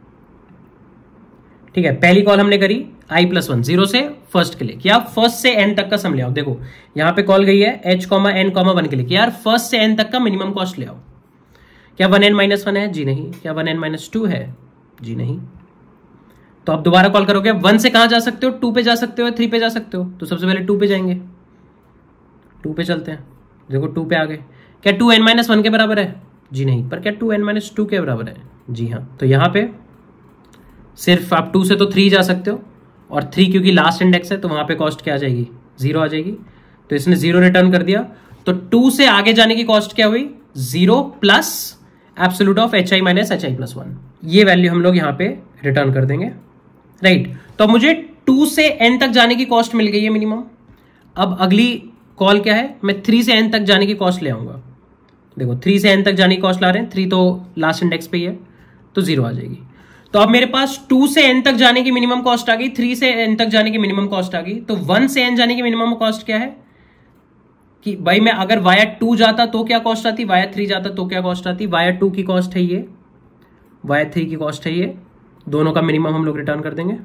ठीक है, पहली कॉल हमने करी i + 1 0 से फर्स्ट के लिए, कि आप फर्स्ट से n तक का सम ले आओ। देखो यहां पे कॉल गई है h, n, 1 के लिए, कि यार फर्स्ट से n तक का मिनिमम कॉस्ट ले आओ। क्या 1 n - 1 है, जी नहीं। क्या 1 n - 2 है, जी नहीं। तो आप दोबारा कॉल करोगे, 1 से कहां जा सकते हो, 2 पे जा सकते हो, 3 पे जा सकते हो। तो सबसे पहले 2 पे जाएंगे, 2 पे चलते हैं। देखो 2 पे आ गए। क्या 2 n - 1 के बराबर है, जी नहीं। पर क्या 2 n - 2 के बराबर है, जी हाँ। तो यहां पे सिर्फ आप 2 से तो 3 जा सकते हो, और 3 क्योंकि लास्ट इंडेक्स है तो वहां पे कॉस्ट क्या आ जाएगी, 0 आ जाएगी। तो इसने 0 रिटर्न कर दिया। तो 2 से आगे जाने की कॉस्ट क्या हुई, 0 plus absolute of hi - hi + 1। ये वैल्यू हम लोग यहां पे रिटर्न कर देंगे राइट। तो अब मुझे 2 से n तक जाने की कॉस्ट मिल गई है मिनिमम। अब अगली कॉल क्या है, मैं 3 से n तक जाने की कॉस्ट ले आऊंगा। देखो 3 से n तक जाने की कॉस्ट ला रहे हैं, 3 तो लास्ट इंडेक्स पे ही है तो 0 आ जाएगी। तो अब मेरे पास 2 से n तक जाने की मिनिमम कॉस्ट आ गई, 3 से n तक जाने की मिनिमम कॉस्ट आ गई। तो 1 से n जाने की मिनिमम कॉस्ट क्या है, कि भाई मैं अगर वाया 2 जाता तो क्या कॉस्ट आती, वाया 3 जाता तो क्या कॉस्ट आती। वाया 2 की कॉस्ट है ये, वाया 3 की कॉस्ट है ये, दोनों का मिनिमम हम लोग रिटर्न कर देंगे।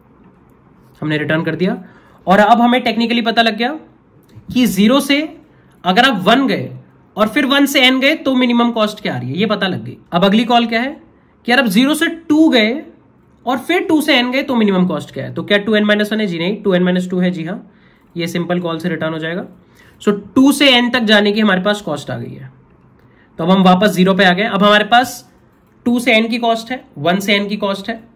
हमने रिटर्न कर दिया और अब हमें टेक्निकली पता लग गया कि 0 से अगर आप 1 गए और फिर 1 से n गए तो मिनिमम कॉस्ट क्या आ रही है, ये पता लग गई। अब अगली कॉल क्या है कि यार अब 0 से 2 गए और फिर 2 से n गए तो मिनिमम कॉस्ट क्या है। तो क्या 2n-1 है? जी नहीं, 2n-2 है। जी हाँ, ये सिंपल कॉल से रिटर्न हो जाएगा। सो 2 से n तक जाने की हमारे पास कॉस्ट आ गई है। तो अब हम वापस 0 पे आ गए। अब हमारे पास 2 से n की कॉस्ट है, 1 से n की कॉस्ट है,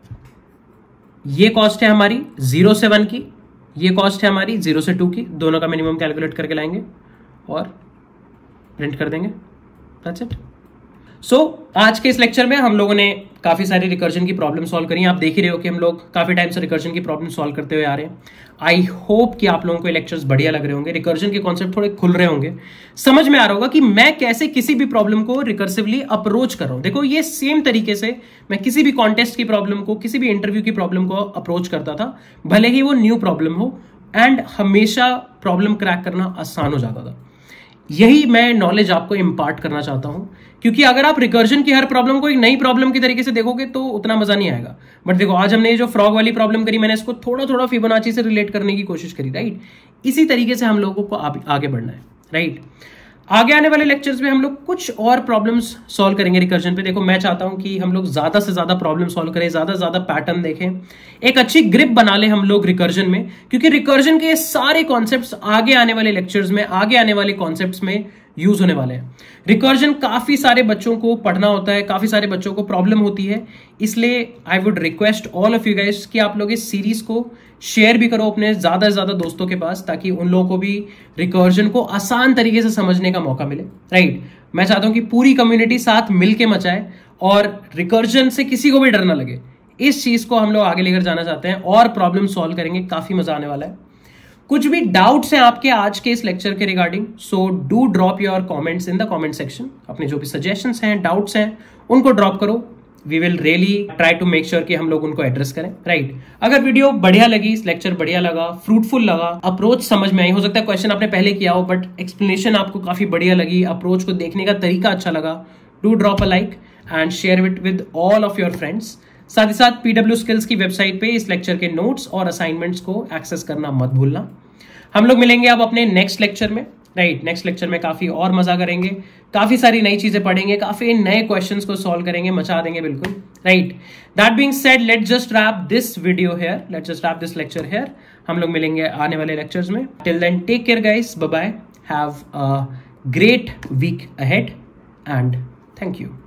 ये कॉस्ट है हमारी 0 से 1 की, ये कॉस्ट है हमारी 0 से 2 की। दोनों का मिनिमम कैलकुलेट करके लाएंगे और प्रिंट कर देंगे। That's it. सो आज के इस लेक्चर में हम लोगों ने काफी सारी रिकर्जन की प्रॉब्लम सॉल्व करी। आप देख ही रहे हो कि हम लोग काफी टाइम से रिकर्जन की प्रॉब्लम सॉल्व करते हुए आ रहे हैं। आई होप कि आप लोगों को लेक्चर्स बढ़िया लग रहे होंगे, रिकर्जन के कॉन्सेप्ट थोड़े खुल रहे होंगे, समझ में आ रहा होगा कि मैं कैसे किसी भी प्रॉब्लम को रिकर्सिवली अप्रोच कर रहा हूं। देखो ये सेम तरीके से मैं किसी भी कॉन्टेस्ट की प्रॉब्लम को, किसी भी इंटरव्यू की प्रॉब्लम को अप्रोच करता था, भले ही वो न्यू प्रॉब्लम हो, एंड हमेशा प्रॉब्लम क्रैक करना आसान हो जाता था। यही मैं नॉलेज आपको इंपार्ट करना चाहता हूं, क्योंकि अगर आप रिकर्जन की हर प्रॉब्लम को एक नई प्रॉब्लम की तरीके से देखोगे तो उतना मजा नहीं आएगा। बट देखो आज हमने ये जो फ्रॉग वाली प्रॉब्लम करी, मैंने इसको थोड़ा थोड़ा फिबोनाची से रिलेट करने की कोशिश करी, राइट। इसी तरीके से हम लोगों को आगे बढ़ना है, राइट। आगे आने वाले लेक्चर्स में हम लोग कुछ और प्रॉब्लम्स सॉल्व करेंगे रिकर्जन पे। देखो मैं चाहता हूं कि हम लोग ज्यादा से ज्यादा प्रॉब्लम सॉल्व करें, ज्यादा से ज्यादा पैटर्न देखें, एक अच्छी ग्रिप बना ले हम लोग रिकर्जन में, क्योंकि रिकर्जन के सारे कॉन्सेप्ट्स आगे आने वाले लेक्चर्स में, आगे आने वाले कॉन्सेप्ट्स में यूज होने वाले हैं। रिकर्जन काफी सारे बच्चों को पढ़ना होता है, काफी सारे बच्चों को प्रॉब्लम होती है, इसलिए I would request all of you guys कि आप लोग इस सीरीज को शेयर भी करो अपने ज्यादा से ज्यादा दोस्तों के पास, ताकि उन लोगों को भी रिकर्जन को आसान तरीके से समझने का मौका मिले, राइट। मैं चाहता हूं कि पूरी कम्युनिटी साथ मिलके मचाए और रिकर्जन से किसी को भी डर ना लगे। इस चीज को हम लोग आगे लेकर जाना चाहते हैं और प्रॉब्लम सॉल्व करेंगे, काफी मजा आने वाला है। कुछ भी डाउट्स हैं आपके आज के इस लेक्चर के regarding, so do drop your comments in the comment section. अपने जो भी सजेशंस हैं, डाउट्स हैं, उनको ड्रॉप करो। We will really try to make sure कि हम लोग उनको एड्रेस करें, राइट। अगर वीडियो बढ़िया लगी, लेक्चर बढ़िया लगा, फ्रूटफुल लगा, अप्रोच समझ में आई, हो सकता है क्वेश्चन आपने पहले किया हो बट एक्सप्लेनेशन आपको काफी बढ़िया लगी, अप्रोच को देखने का तरीका अच्छा लगा, do drop a like and share it with all of your friends. साथ ही साथ PW स्किल्स की वेबसाइट पे इस लेक्चर के नोट्स और असाइनमेंट्स को एक्सेस करना मत भूलना। हम लोग मिलेंगे अब अपने नेक्स्ट लेक्चर में, राइट। नेक्स्ट लेक्चर में काफी और मजा करेंगे, काफी सारी नई चीजें पढ़ेंगे, काफी नए क्वेश्चंस को सॉल्व करेंगे, मचा देंगे बिल्कुल, right. That being said, let's just wrap this video here, let's just wrap this lecture here. हम लोग मिलेंगे आने वाले लेक्चर्स में। Till then take care guys, bye bye, have a great week ahead and thank you.